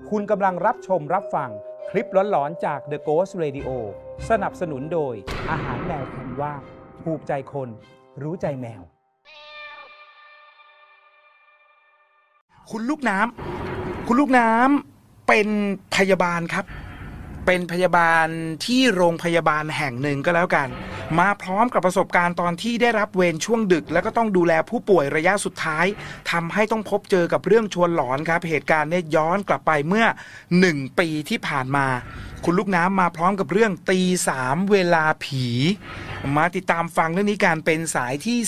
คุณกำลังรับชมรับฟังคลิปหลอนๆจาก The Ghost Radio สนับสนุนโดยอาหารแมวคันว่าถูกใจคนรู้ใจแมวคุณลูกน้ำเป็นพยาบาลครับเป็นพยาบาลที่โรงพยาบาลแห่งหนึ่งก็แล้วกันมาพร้อมกับประสบการณ์ตอนที่ได้รับเวรช่วงดึกแล้วก็ต้องดูแลผู้ป่วยระยะสุดท้ายทำให้ต้องพบเจอกับเรื่องชวนหลอนครับเหตุการณ์เนี่ยย้อนกลับไปเมื่อ1 ปีที่ผ่านมาคุณลูกน้ำมาพร้อมกับเรื่องตี3เวลาผีมาติดตามฟังเรื่องนี้กันเป็นสายที่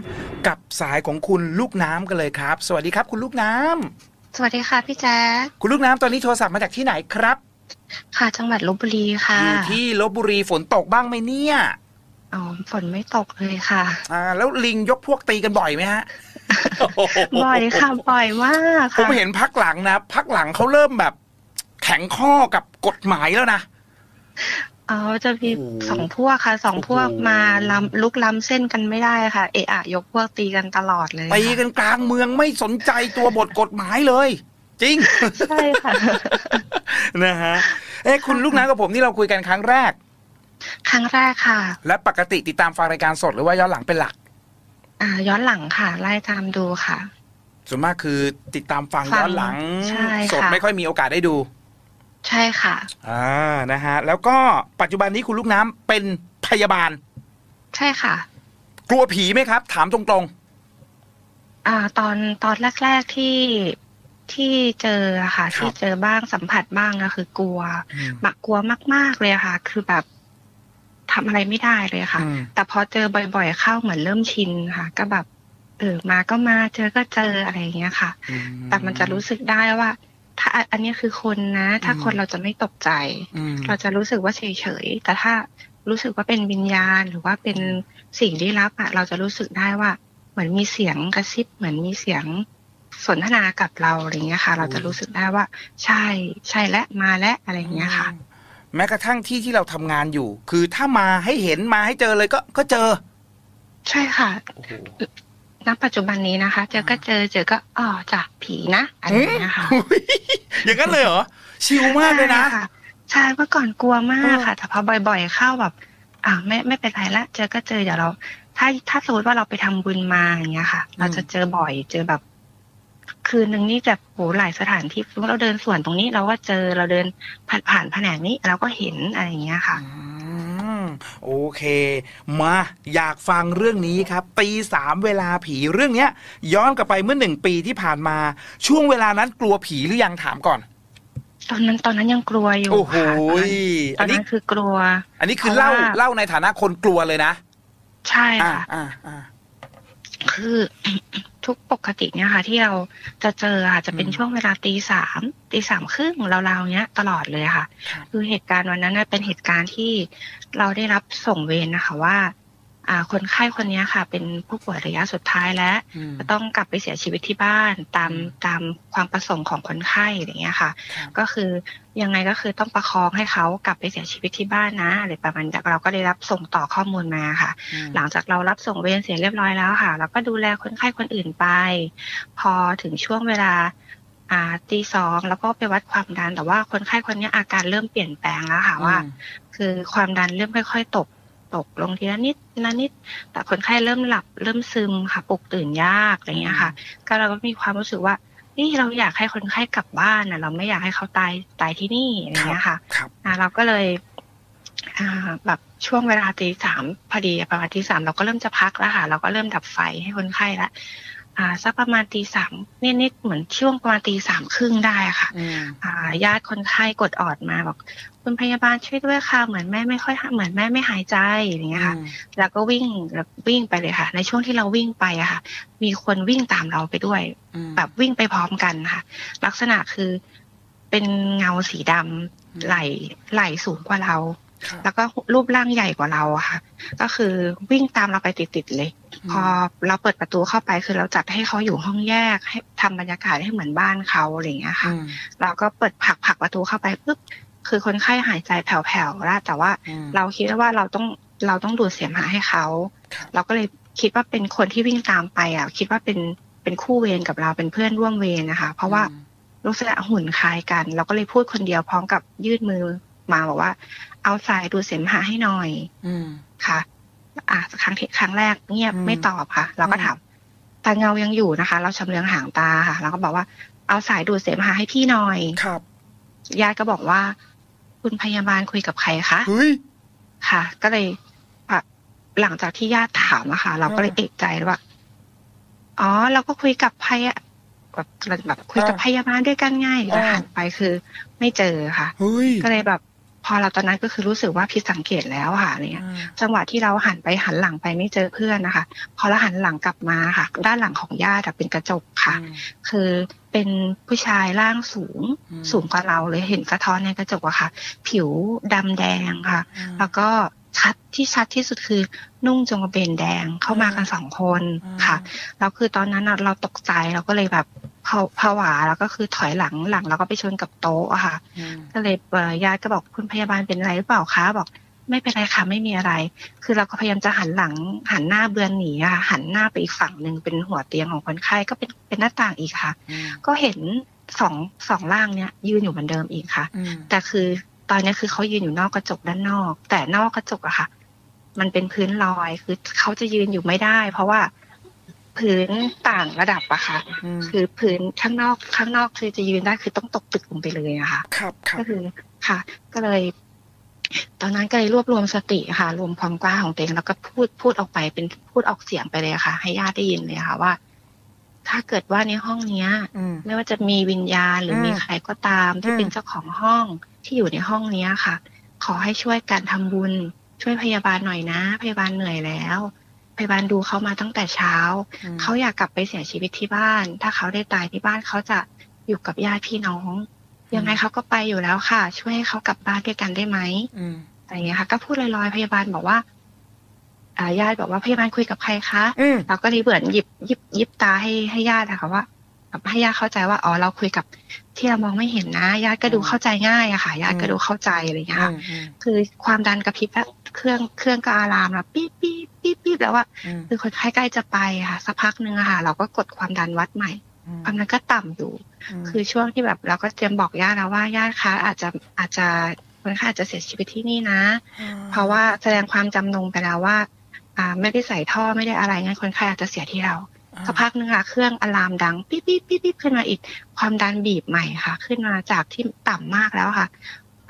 3กับสายของคุณลูกน้ำกันเลยครับสวัสดีครับคุณลูกน้ำสวัสดีค่ะพี่แจ๊คคุณลูกน้ำตอนนี้โทรศัพท์มาจากที่ไหนครับค่ะจังหวัดลพบุรีค่ะอยู่ที่ลพบุรีฝนตกบ้างไหมเนี่ยอ๋อฝนไม่ตกเลยค่ะแล้วลิงยกพวกตีกันบ่อยไหมฮะบ่อยค่ะบ่อยมากค่ะผมเห็นพักหลังนะพักหลังเขาเริ่มแบบแข็งข้อกับกฎหมายแล้วนะจะมี2 พวกค่ะ2 พวกมาลุกล้ำเส้นกันไม่ได้ค่ะเอะอะยกพวกตีกันตลอดเลยตีกันกลางเมืองไม่สนใจตัวบทกฎหมายเลยจริงใช่ค่ะนะฮะคุณลูกน้ำกับผมนี่เราคุยกันครั้งแรกค่ะและปกติติดตามฟังรายการสดหรือว่าย้อนหลังเป็นหลักย้อนหลังค่ะไล่ตามดูค่ะส่วนมากคือติดตามฟังย้อนหลังสดไม่ค่อยมีโอกาสได้ดูใช่ค่ะนะฮะแล้วก็ปัจจุบันนี้คุณลูกน้ำเป็นพยาบาลใช่ค่ะกลัวผีไหมครับถามตรงๆตอนแรกๆที่เจอค่ะที่เจอบ้างสัมผัสบ้างก็คือกลัวมากๆเลยค่ะคือแบบทำอะไรไม่ได้เลยค่ะแต่พอเจอบ่อยๆเข้าเหมือนเริ่มชินค่ะก็แบบมาก็มาเจอก็เจออะไรอย่างเงี้ยค่ะแต่มันจะรู้สึกได้ว่าถ้าอันนี้คือคนนะถ้าคนเราจะไม่ตกใจเราจะรู้สึกว่าเฉยๆแต่ถ้ารู้สึกว่าเป็นวิญญาณหรือว่าเป็นสิ่งลี้ลับเราจะรู้สึกได้ว่าเหมือนมีเสียงกระซิบเหมือนมีเสียงสนทนากับเราอะไรเงี้ยค่ะเราจะรู้สึกได้ว่าใช่และมาและอะไรเงี้ยค่ะแม้กระทั่งที่เราทำงานอยู่คือถ้ามาให้เห็นมาให้เจอเลยก็เจอใช่ค่ะณปัจจุบันนี้นะคะเจอก็จ้ะผีนะอะไรอย่างเงี้ยค่ะอย่างนั้นเลยเหรอชิลมากเลยนะใช่เมื่อก่อนกลัวมากค่ะแต่พอบ่อยๆเข้าแบบไม่เป็นไรละเจอก็เจอเดี๋ยวเราถ้าสมมติว่าเราไปทำบุญมาอย่างเงี้ยค่ะเราจะเจอบ่อยเจอแบบคืนนึงนี่จะหลายสถานที่เราเดินสวนตรงนี้เราก็เจอเราเดินผ่านแผนกนี้เราก็เห็นอะไรอย่างเงี้ยค่ะโอเคมาอยากฟังเรื่องนี้ครับตี3เวลาผีเรื่องเนี้ยย้อนกลับไปเมื่อ1 ปีที่ผ่านมาช่วงเวลานั้นกลัวผีหรือยังถามก่อนตอนนั้นยังกลัวอยู่ค่ะตอนนั้นคือกลัวอันนี้คือเล่าในฐานะคนกลัวเลยนะใช่ค่ะคือทุกปกติเนี่ยค่ะที่เราจะเจอจะเป็นช่วงเวลาตี 3 ครึ่งราวๆเนี้ยตลอดเลยค่ะคือเหตุการณ์วันนั้นเป็นเหตุการณ์ที่เราได้รับส่งเวรนะคะว่าคนไข้คนนี้ค่ะเป็นผู้ป่วยระยะสุดท้ายแล้วจะต้องกลับไปเสียชีวิตที่บ้านตามความประสงค์ของคนไข้อย่างเงี้ยค่ะก็คือยังไงก็คือต้องประคองให้เขากลับไปเสียชีวิตที่บ้านนะอะไรประมาณนี้เราก็ได้รับส่งต่อข้อมูลมาค่ะหลังจากเรารับส่งเวรเสร็จเรียบร้อยแล้วค่ะเราก็ดูแลคนไข้คนอื่นไปพอถึงช่วงเวลาตี 2แล้วก็ไปวัดความดันแต่ว่าคนไข้คนนี้อาการเริ่มเปลี่ยนแปลงแล้วค่ะว่าคือความดันเริ่มค่อยๆตกลงทีละนิดแต่คนไข้เริ่มหลับเริ่มซึมค่ะปลุกตื่นยากอะไรเงี้ยค่ะก็เราก็มีความรู้สึกว่านี่เราอยากให้คนไข้กลับบ้านเราไม่อยากให้เขาตายที่นี่อะไรเงี้ยค่ะเราก็เลยแบบช่วงเวลาตี 3พอดีประมาณตี 3เราก็เริ่มจะพักแล้วค่ะเราก็เริ่มดับไฟให้คนไข้ละสักประมาณตี 3นิดเหมือนช่วงประมาณตี 3 ครึ่งได้ค่ะญาติคนไข้กดออดมาบอกคุณพยาบาลช่วยด้วยค่ะเหมือนแม่ไม่หายใจอย่างเงี้ยค่ะแล้วก็วิ่งไปเลยค่ะในช่วงที่เราวิ่งไปค่ะมีคนวิ่งตามเราไปด้วยแบบวิ่งไปพร้อมกันค่ะลักษณะคือเป็นเงาสีดำไหล่สูงกว่าเราแล้วก็รูปร่างใหญ่กว่าเราค่ะก็คือวิ่งตามเราไปติดเลยพอเราเปิดประตูเข้าไปคือเราจัดให้เขาอยู่ห้องแยกให้ทำบรรยากาศให้เหมือนบ้านเขาอะไรอย่างเงี้ยค่ะเราก็เปิดผลักประตูเข้าไปปุ๊บคือคนไข้หายใจแผ่วๆแล้วแต่ว่าเราคิดว่าเราต้องดูดเสมหะให้เขาเราก็เลยคิดว่าเป็นคนที่วิ่งตามไปคิดว่าเป็นคู่เวรกับเราเป็นเพื่อนร่วมเวรนะคะเพราะว่าลักษณะหุ่นคล้ายกันเราก็เลยพูดคนเดียวพร้อมกับยื่นมือมาบอกว่าเอาสายดูดเสมหะให้หน่อยค่ะครั้งแรกเงียบไม่ตอบค่ะเราก็ถามตาเงายังอยู่นะคะเราชำเลืองหางตาค่ะเราก็บอกว่าเอาสายดูดเสมหะให้พี่หน่อยครับญาติก็บอกว่าคุณพยาบาลคุยกับใครคะเฮ้ยค่ะก็เลยหลังจากที่ญาติถามอะค่ะเราก็เลยเอกใจว่าอ๋อเราก็คุยกับแบบคุยกับพยาบาลด้วยกันไงแล้วหันไปคือไม่เจอค่ะก็เลยแบบพอเราตอนนั้นก็คือรู้สึกว่าผิดสังเกตแล้วค่ะอะไรเงี้ยจังหวะที่เราหันหลังไปไม่เจอเพื่อนนะคะพอเราหันหลังกลับมาค่ะด้านหลังของญาติเป็นกระจกค่ะคือเป็นผู้ชายร่างสูงกว่าเราเลยเห็นสะท้อนในกระจกอะค่ะผิวดำแดงค่ะแล้วก็ชัดที่สุดคือนุ่งจงกระเบนแดงเข้ามากัน2 คนค่ะแล้วคือตอนนั้นเราตกใจเราก็เลยแบบผวาแล้วก็คือถอยหลังแล้วก็ไปชนกับโต๊ะอะค่ะก็เลยญาติก็บอกคุณพยาบาลเป็นอะไรหรือเปล่าคะบอกไม่เป็นไรค่ะไม่มีอะไรคือเราก็พยายามจะหันหน้าเบือนหนีอะหันหน้าไปอีกฝั่งนึงเป็นหัวเตียงของคนไข้ก็เป็นหน้าต่างอีกค่ะก็เห็นสองร่างเนี้ยยืนอยู่เหมือนเดิมอีกค่ะแต่คือตอนนี้คือเขายืนอยู่นอกกระจกด้านนอกแต่นอกกระจกอะค่ะมันเป็นพื้นลอยคือเขาจะยืนอยู่ไม่ได้เพราะว่าพื้นต่างระดับอะค่ะคือพื้นข้างนอกคือจะยืนได้คือต้องตกตึกลงไปเลยอะค่ะครับก็คือค่ะก็เลยตอนนั้นก็เลยรวบรวมสติค่ะรวมความกล้าของตัวเองแล้วก็พูดออกไปเป็นพูดออกเสียงไปเลยค่ะให้ญาติได้ยินเลยค่ะว่าถ้าเกิดว่าในห้องเนี้ยไม่ว่าจะมีวิญญาณหรือมีใครก็ตามที่เป็นเจ้าของห้องที่อยู่ในห้องเนี้ยค่ะขอให้ช่วยกันทำบุญช่วยพยาบาลหน่อยนะพยาบาลเหนื่อยแล้วพยาบาลดูเขามาตั้งแต่เช้าเขาอยากกลับไปเสียชีวิตที่บ้านถ้าเขาได้ตายที่บ้านเขาจะอยู่กับญาติพี่น้องยังไงเขาก็ไปอยู่แล้วค่ะช่วยให้เขากลับบ้านด้วยกันได้ไหมอะไรอย่างเงี้ยค่ะก็พูดลอยๆพยาบาลบอกว่าญาติบอกว่าพยาบาลคุยกับใครคะเราก็เลยเหมือนหยิบตาให้ญาติค่ะว่าให้ญาติเข้าใจว่าอ๋อเราคุยกับที่เรามองไม่เห็นนะญาติก็ดูเข้าใจง่ายอะค่ะญาติก็ดูเข้าใจอะไรอย่างเงี้ยค่ะคือความดันกระพริบแล้วเครื่องก็อะลามแล้วปี๊บปี๊บปี๊บปี๊บแล้วว่าคือคนไข้ใกล้จะไปค่ะสักพักนึงอะค่ะเราก็กดความดันวัดใหม่ความดันก็ต่ำอยู่คือช่วงที่แบบเราก็เตรียมบอกญาติแล้วว่าญาติคะอาจจะคนไข้อาจจะเสียชีวิตที่นี่นะเพราะว่าแสดงความจำนงไปแล้วว่าไม่ได้ใส่ท่อไม่ได้อะไรงั้นคนไข้อาจจะเสียที่เราสักพักนึงค่ะเครื่องอะลามดังปิ๊บปิ๊บปิ๊บปิ๊บขึ้นมาอีกความดันบีบใหม่ค่ะขึ้นมาจากที่ต่ำมากแล้วค่ะ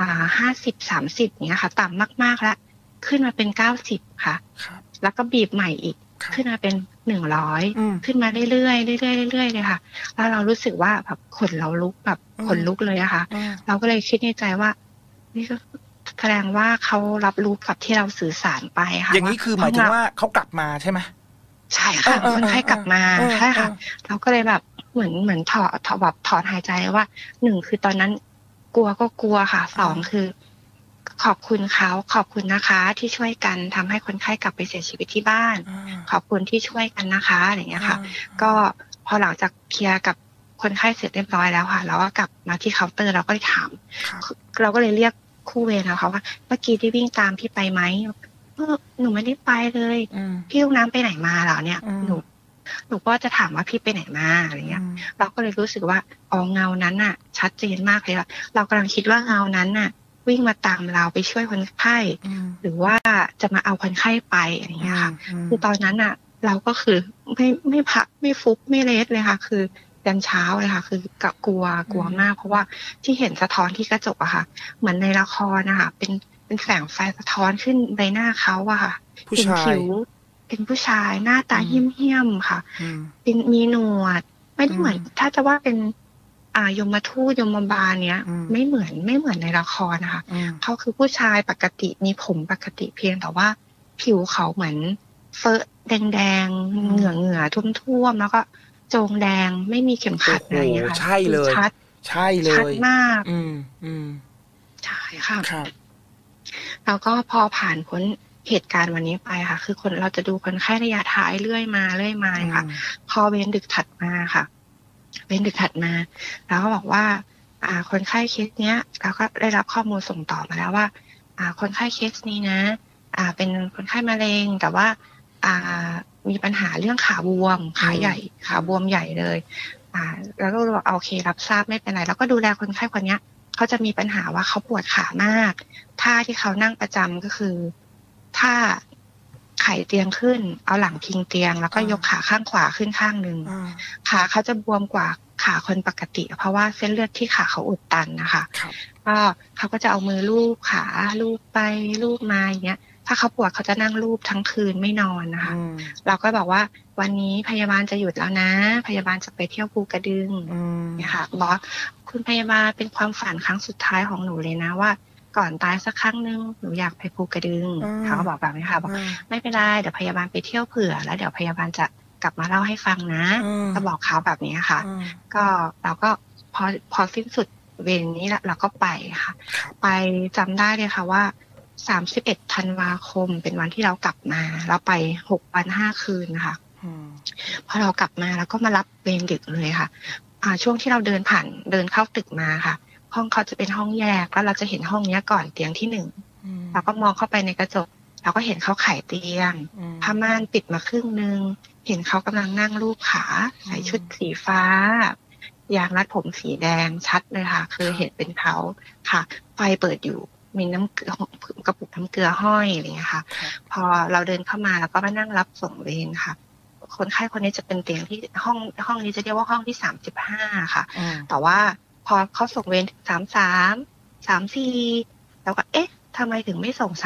50-30เนี้ยค่ะต่ำมากๆแล้วขึ้นมาเป็น90ค่ะแล้วก็บีบใหม่อีกขึ้นมาเป็น100ขึ้นมาเรื่อยๆเรื่อยๆเรื่อยๆเลยค่ะแล้วเรารู้สึกว่าแบบขนเราลุกแบบขนลุกเลยอะค่ะเราก็เลยคิดในใจว่านี่ก็แสดงว่าเขารับรู้กับที่เราสื่อสารไปค่ะอย่างนี้คือหมายถึงว่าเขากลับมาใช่ไหมใช่ค่ะคนไข้กลับมาใช่ค่ะเราก็เลยแบบเหมือนถอนหายใจว่า1คือตอนนั้นกลัวก็กลัวค่ะ2คือขอบคุณเขาขอบคุณนะคะที่ช่วยกันทำให้คนไข้กลับไปเสียชีวิตที่บ้านขอบคุณที่ช่วยกันนะคะอะไรอย่างเงี้ยค่ะก็พอหลังจากเคลียร์กับคนไข้เสร็จเรียบร้อยแล้วค่ะเราก็กลับมาที่เคาน์เตอร์เราก็เลยถามเราก็เลยเรียกคู่เวรนะคะว่าเมื่อกี้ที่วิ่งตามพี่ไปไหมหนูไม่ได้ไปเลยพี่ลูกน้ำไปไหนมาเหรอเนี่ยหนูก็จะถามว่าพี่ไปไหนมาอะไรเงี้ยเราก็เลยรู้สึกว่าอ๋อเงานั้นน่ะชัดเจนมากเลยว่าเรากำลังคิดว่าเงานั้นน่ะวิ่งมาตามเราไปช่วยคนไข้หรือว่าจะมาเอาคนไข้ไปอะไรเงี้ยค่ะคือตอนนั้นน่ะเราก็คือไม่พักไม่ฟุบไม่เลสเลยค่ะคือยันเช้าเลยค่ะคือกลัวมากเพราะว่าที่เห็นสะท้อนที่กระจกอะค่ะเหมือนในละครนะคะเป็นแสงไฟสะท้อนขึ้นใบหน้าเขาอะค่ะเป็นผิวเป็นผู้ชายหน้าตาเหี้ยมๆค่ะเป็นมีหนวดไม่ได้เหมือนถ้าจะว่าเป็นยมทูตยมบาลเนี้ยไม่เหมือนในละครนะคะเขาคือผู้ชายปกติมีผมปกติเพียงแต่ว่าผิวเขาเหมือนเฟอะแดงๆเหงื่อท่วมๆแล้วก็โจงแดงไม่มีเข็มขัดอะไรอย่างเงี้ยค่ะใช่เลยชัดมากใช่ค่ะแล้วก็พอผ่านพ้นเหตุการณ์วันนี้ไปค่ะคือคนเราจะดูคนไข้ระยะท้ายเรื่อยมาค่ะพอเวรดึกถัดมาค่ะแล้วก็บอกว่าคนไข้เคสเนี้ยเราก็ได้รับข้อมูลส่งต่อมาแล้วว่าคนไข้เคสนี้นะเป็นคนไข้มะเร็งแต่ว่ามีปัญหาเรื่องขาบวมขาใหญ่ขาบวมใหญ่เลยแล้วก็บอกโอเครับทราบไม่เป็นไรแล้วก็ดูแลคนไข้คนเนี้ยเขาจะมีปัญหาว่าเขาปวดขามากท่าที่เขานั่งประจำก็คือท่าไขเตียงขึ้นเอาหลังพิงเตียงแล้วก็ยกขาข้างขวาขึ้นข้างนึงขาเขาจะบวมกว่าขาคนปกติเพราะว่าเส้นเลือดที่ขาเขาอุดตันนะคะก็เขาก็จะเอามือลูบขาลูบไปลูบมาอย่างเงี้ยถ้าเขาปวดเขาจะนั่งลูบทั้งคืนไม่นอนนะคะเราก็บอกว่าวันนี้พยาบาลจะหยุดแล้วนะพยาบาลจะไปเที่ยวภูกระดึงเนี่ยค่ะบอกคุณพยาบาลเป็นความฝันครั้งสุดท้ายของหนูเลยนะว่าก่อนตายสักครั้งนึงหนูอยากไปภูกระดึงเขาก็บอกแบบนี้ค่ะบอกไม่เป็นไรเดี๋ยวพยาบาลไปเที่ยวเผื่อแล้วเดี๋ยวพยาบาลจะกลับมาเล่าให้ฟังนะก็บอกเขาแบบนี้ค่ะก็เราก็พอสิ้นสุดเวรนี้เราก็ไปค่ะไปจำได้เลยค่ะว่า31 ธันวาคมเป็นวันที่เรากลับมาเราไป6 วัน 5 คืนนะคะพอเรากลับมาแล้วก็มารับเวรดึกเลยค่ะช่วงที่เราเดินเข้าตึกมาค่ะห้องเขาจะเป็นห้องแยกแล้วเราจะเห็นห้องนี้ก่อนเตียงที่1เราก็มองเข้าไปในกระจกเราก็เห็นเขาไขเตียงผ้าม่านปิดมาครึ่งนึงเห็นเขากำลังนั่งลูบขาใส่ชุดสีฟ้ายางรัดผมสีแดงชัดเลยค่ะคือเห็นเป็นเขาค่ะไฟเปิดอยู่มีน้ำเกลือกระปุกน้ำเกลือห้อยอะไรอย่างเงี้ยค่ะพอเราเดินเข้ามาแล้วก็มานั่งรับส่งเวรค่ะคนไข้คนนี้จะเป็นเตียงที่ห้องนี้จะเรียกว่าห้องที่35ค่ะแต่ว่าพอเขาส่งเวร33 34แล้วก็เอ๊ะทำไมถึงไม่ส่ง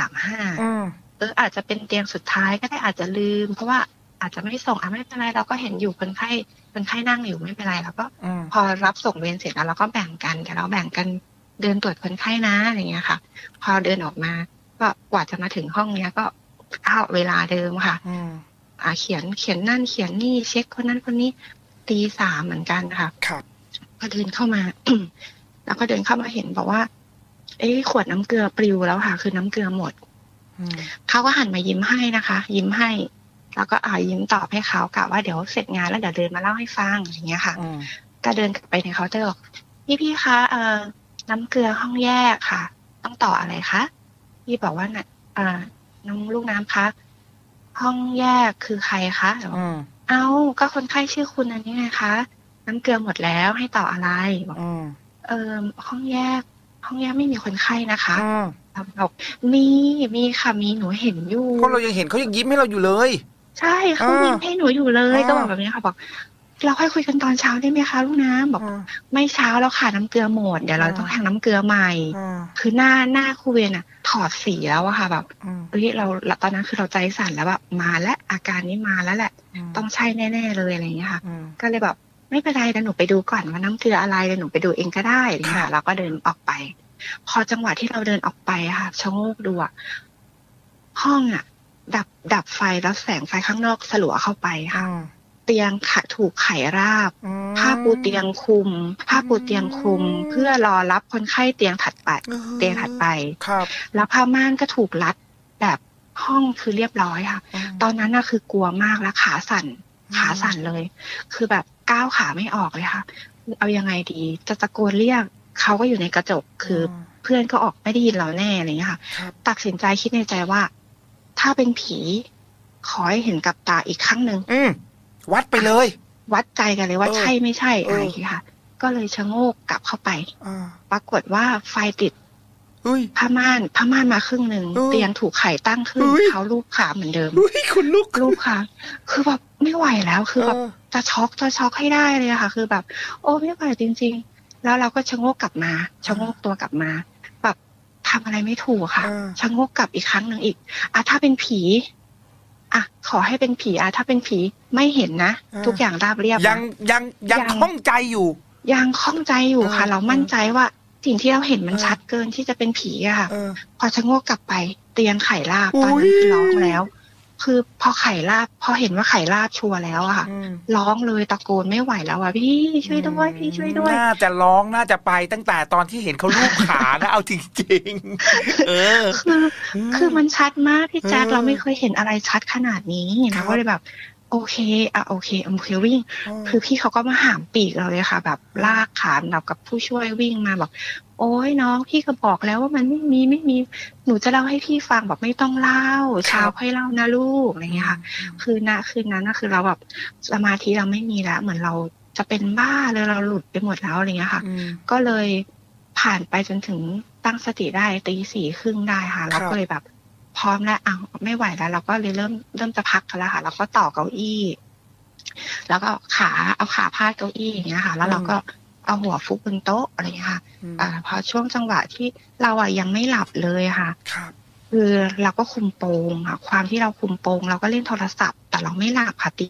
35อาจจะเป็นเตียงสุดท้ายก็ได้อาจจะลืมเพราะว่าอาจจะไม่ส่งไม่เป็นไรเราก็เห็นอยู่คนไข้นั่งอยู่ไม่เป็นไรแล้วก็พอรับส่งเวรเสร็จแล้วเราก็แบ่งกันเดี๋ยวเราแบ่งกันเดินตรวจคนไข้นะอะไรเงี้ยค่ะพอเดินออกมาก็กว่าจะมาถึงห้องเนี้ยก็เข้าเวลาเดิมค่ะเขียนนั่นเขียนนี่เช็คคนนั้นคนนี้ตี 3เหมือนกันค่ะก็เดินเข้ามา แล้วก็เดินเข้ามาเห็นบอกว่าขวดน้ำเกลือปลิวแล้วค่ะคือน้ำเกลือหมดเขาก็หันมายิ้มให้นะคะยิ้มให้แล้วก็ยิ้มตอบให้เขากะว่าเดี๋ยวเสร็จงานแล้วเดี๋ยวเดินมาเล่าให้ฟังอย่างเงี้ยค่ะก็เดินไปในเคาน์เตอร์บอกพี่คะน้ำเกลือห้องแยกค่ะต้องต่ออะไรคะพี่บอกว่าน้องลูกน้ำคะห้องแยกคือใครคะเอาก็คนไข้ชื่อคุณอันนี้ไงคะน้ำเกลือหมดแล้วให้ต่ออะไรบอกห้องแยกไม่มีคนไข้นะคะบอกมีค่ะมีหนูเห็นอยู่ก็เรายังเห็นเขายังยิ้มให้เราอยู่เลยใช่เขายิ้มให้หนูอยู่เลยก็บอกแบบนี้ค่ะบอกเราค่อยคุยกันตอนเช้าได้ไหมคะลูกน้ำบอกไม่เช้าแล้วค่ะน้ำเกลือหมดเดี๋ยวเราต้องแทงน้ำเกลือใหม่คือหน้าครูเวรถอดสีแล้วอะค่ะแบบเราตอนนั้นคือเราใจสั่นแล้วแบบมาแล้วอาการนี้มาแล้วแหละต้องใช่แน่ๆเลยอะไรอย่างเงี้ยค่ะก็เลยแบบไม่เป็นไรเดี๋ยวหนูไปดูก่อนว่าน้ำเกลืออะไรเดี๋ยวหนูไปดูเองก็ได้ค่ะเราก็เดินออกไปพอจังหวะที่เราเดินออกไปค่ะชะโงกดูห้องดับไฟแล้วแสงไฟข้างนอกสลัวเข้าไปค่ะเตียงถูกไขราบผ้าปูเตียงคลุมเพื่อรอรับคนไข้เตียงถัดไปแล้วผ้าม่านก็ถูกรัดแบบห้องคือเรียบร้อยค่ะตอนนั้นคือกลัวมากแล้วขาสั่นเลยคือแบบก้าวขาไม่ออกเลยค่ะเอายังไงดีจะตะโกนเรียกเขาก็อยู่ในกระจกคือเพื่อนก็ออกไม่ได้ยินเราแน่อะไรอย่างเงี้ยค่ะตัดสินใจคิดในใจว่าถ้าเป็นผีขอให้เห็นกับตาอีกครั้งนึงวัดไปเลยวัดใจกันเลยว่าใช่ไม่ใช่อะไรอย่างเงี้ยค่ะก็เลยชะโงกกลับเข้าไปปรากฏว่าไฟติดผ้าม่านมาครึ่งนึงเตียงถูกไขตั้งขึ้นเขาลูบขาเหมือนเดิมคุณลูบขาคือแบบไม่ไหวแล้วคือแบบจะช็อกให้ได้เลยค่ะคือแบบโอ้ไม่ไหวจริงๆแล้วเราก็ชะโงกตัวกลับมาแบบทำอะไรไม่ถูกค่ะชะโงกกลับอีกครั้งนึงอีกถ้าเป็นผีขอให้เป็นผีถ้าเป็นผีไม่เห็นนะทุกอย่างราบเรียบยังข้องใจอยู่ค่ะเรามั่นใจว่าสิ่งที่เราเห็นมันชัดเกินที่จะเป็นผีอะค่ะพอชะโงกกลับไปเตียงไขราบตอนนั้นร้องแล้วคือพอเห็นว่าไขราบชัวร์แล้วอะค่ะร้องเลยตะโกนไม่ไหวแล้วอะพี่ช่วยด้วยน่าจะร้องน่าจะไปตั้งแต่ตอนที่เห็นเขาลูบขานะเอาจริงๆคือมันชัดมากพี่แจ๊คเราไม่เคยเห็นอะไรชัดขนาดนี้นะก็เลยแบบโอเควิ่งคือพี่เขาก็มาหามปีกเราเลยค่ะแบบลากขาแบบกับผู้ช่วยวิ่งมาบอกโอ้ยน้องพี่ก็บอกแล้วว่ามันไม่มีหนูจะเล่าให้พี่ฟังแบบไม่ต้องเล่าเช้าค่อยเล่านะลูกอะไรเงี้ยค่ะคืนนั้นคือเราแบบสมาธิเราไม่มีแล้วเหมือนเราจะเป็นบ้าเลยเราหลุดไปหมดแล้วอะไรเงี้ยค่ะอืมก็เลยผ่านไปจนถึงตั้งสติได้ตี 4:30ได้ค่ะ เราก็เลยแบบพร้อมแล้วอ้าวไม่ไหวแล้ว เราก็เลยเริ่มจะพักกันแล้วค่ะ เราก็ต่อเก้าอี้ แล้วก็เอาขาพาดเก้าอี้อย่างเงี้ยค่ะ แล้วเราก็เอาหัวฟุบบนโต๊ะอะไรเงี้ยค่ะ พอช่วงจังหวะที่เราอะยังไม่หลับเลยค่ะครับคือเราก็คุมโปงค่ะ ความที่เราคุมโปงเราก็เล่นโทรศัพท์ แต่เราไม่หลับค่ะตี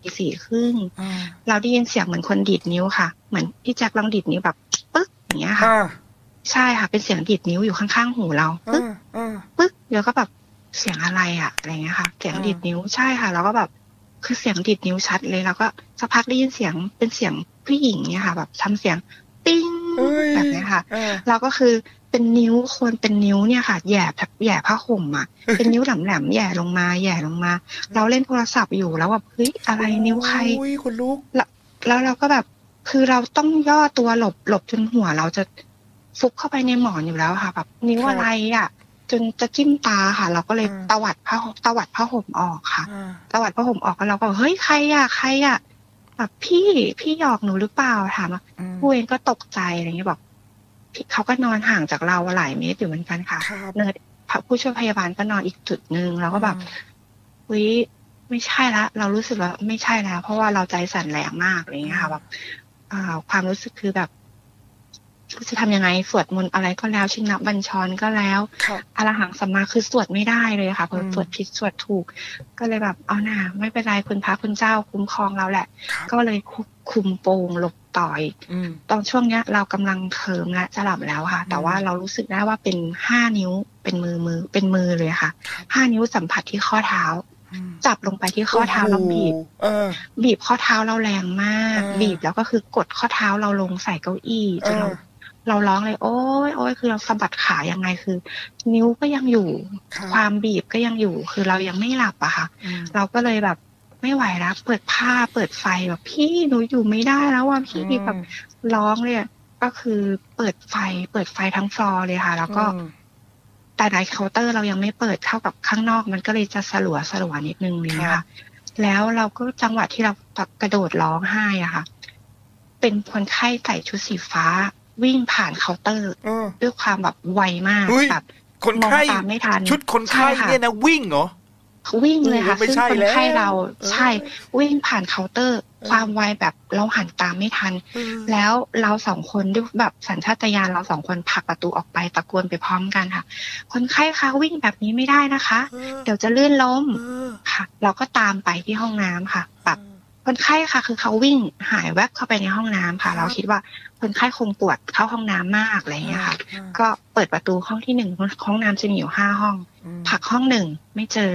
4:30เราได้ยินเสียงเหมือนคนดีดนิ้วค่ะ เหมือนพี่แจ็คลองดีดนิ้วแบบปึ๊กอย่างเงี้ยค่ะ ใช่ค่ะ เป็นเสียงดีดนิ้วอยู่ข้างๆหูเราปึ๊กปึ๊กแล้วก็แบบเสียงอะไรอะอะไรเงี้ยค่ะ เสียงดีดนิ้วใช่ค่ะ แล้วก็แบบคือเสียงดีดนิ้วชัดเลยแล้วก็สักพักได้ยินเสียงเป็นเสียงผู้หญิงเนี่ยค่ะ แบบทำเสียงปิ้งแบบนี้ค่ะเราก็คือเป็นนิ้วคนเป็นนิ้วเนี่ยค่ะแย่ผ้าห่มอ่ะ เป็นนิ้วแหลมๆแย่ลงมา เราเล่นโทรศัพท์อยู่แล้วแบบเฮ้ยอะไรนิ้วใครอุ้ยคนลุกแล้วเราก็แบบคือเราต้องย่อตัวหลบจนหัวเราจะฟุบเข้าไปในหมอนอยู่แล้วค่ะแบบนิ้วอะไรอ่ะ จนจะจิ้มตาค่ะ เราก็เลยตวัดผ้าห่มออกค่ะตวัดผ้าห่มออกแล้วเราก็เฮ้ยใครอ่ะแบบพี่หยอกหนูหรือเปล่าถามว่าผู้เองก็ตกใจอะไรเงี้ยบอกเขาก็นอนห่างจากเราหลายเมตรอยู่เหมือนกันค่ะเนิร์ดผู้ช่วยพยาบาลก็นอนอีกจุดนึงแล้วก็แบบเฮ้ยไม่ใช่ละเรารู้สึกว่าไม่ใช่แล้วเพราะว่าเราใจสั่นแรงมากอะไรเงี้ยค่ะแบบความรู้สึกคือแบบจะทำยังไงสวดมนต์อะไรก็แล้วชินบัญชรก็แล้วอรหังสัมมาคือสวดไม่ได้เลยค่ะเพราะสวดผิดสวดถูกก็เลยแบบเอาหน่าไม่เป็นไรคุณพระคุณเจ้าคุ้มครองเราแหละก็เลยคุมโปงหลบต่อยตอนช่วงเนี้ยเรากำลังเคิมและจะหลับแล้วค่ะแต่ว่าเรารู้สึกได้ว่าเป็น5 นิ้วเป็นมือเลยค่ะ5 นิ้วสัมผัสที่ข้อเท้าจับลงไปที่ข้อเท้าแล้วบีบข้อเท้าเราแรงมากบีบแล้วก็คือกดข้อเท้าเราลงใส่เก้าอี้จนเราร้องเลยโอ๊ยคือเราสะบัดขายังไงคือนิ้วก็ยังอยู่ความบีบก็ยังอยู่คือเรายังไม่หลับอะค่ะเราก็เลยแบบไม่ไหวแล้วเปิดผ้าเปิดไฟแบบพี่หนูอยู่ไม่ได้แล้วว่าพี่แบบร้องเลยก็คือเปิดไฟทั้งฟลอร์เลยค่ะแล้วก็แต่ในเคาน์เตอร์เรายังไม่เปิดเท่ากับข้างนอกมันก็เลยจะสลัวนิดนึงเลยค่ะแล้วเราก็จังหวะที่เรากระโดดร้องไห้อะค่ะเป็นคนไข้ใส่ชุดสีฟ้าวิ่งผ่านเคาน์เตอร์ด้วยความแบบไวมากแบบคนไข้ตามไม่ทันชุดคนไข้เนี่ยนะวิ่งเหรอวิ่งเลยค่ะซึ่งคนไข้เราใช่วิ่งผ่านเคาน์เตอร์ความไวแบบเราหันตามไม่ทันแล้วเรา2 คนด้วยแบบสัญชาตญาณเรา2 คนผลักประตูออกไปตะโกนไปพร้อมกันค่ะคนไข้คะวิ่งแบบนี้ไม่ได้นะคะเดี๋ยวจะลื่นล้มค่ะเราก็ตามไปที่ห้องน้ำค่ะแบบคนไข้ค่ะคือเขาวิ่งหายแวบเข้าไปในห้องน้ำค่ะเราคิดว่าคนไข้คงปวดเข้าห้องน้ำมากอะไรอย่างเงี้ยค่ะก็เปิดประตูห้องที่1ห้องน้ำจะมีอยู่5 ห้องผลักห้อง1ไม่เจอ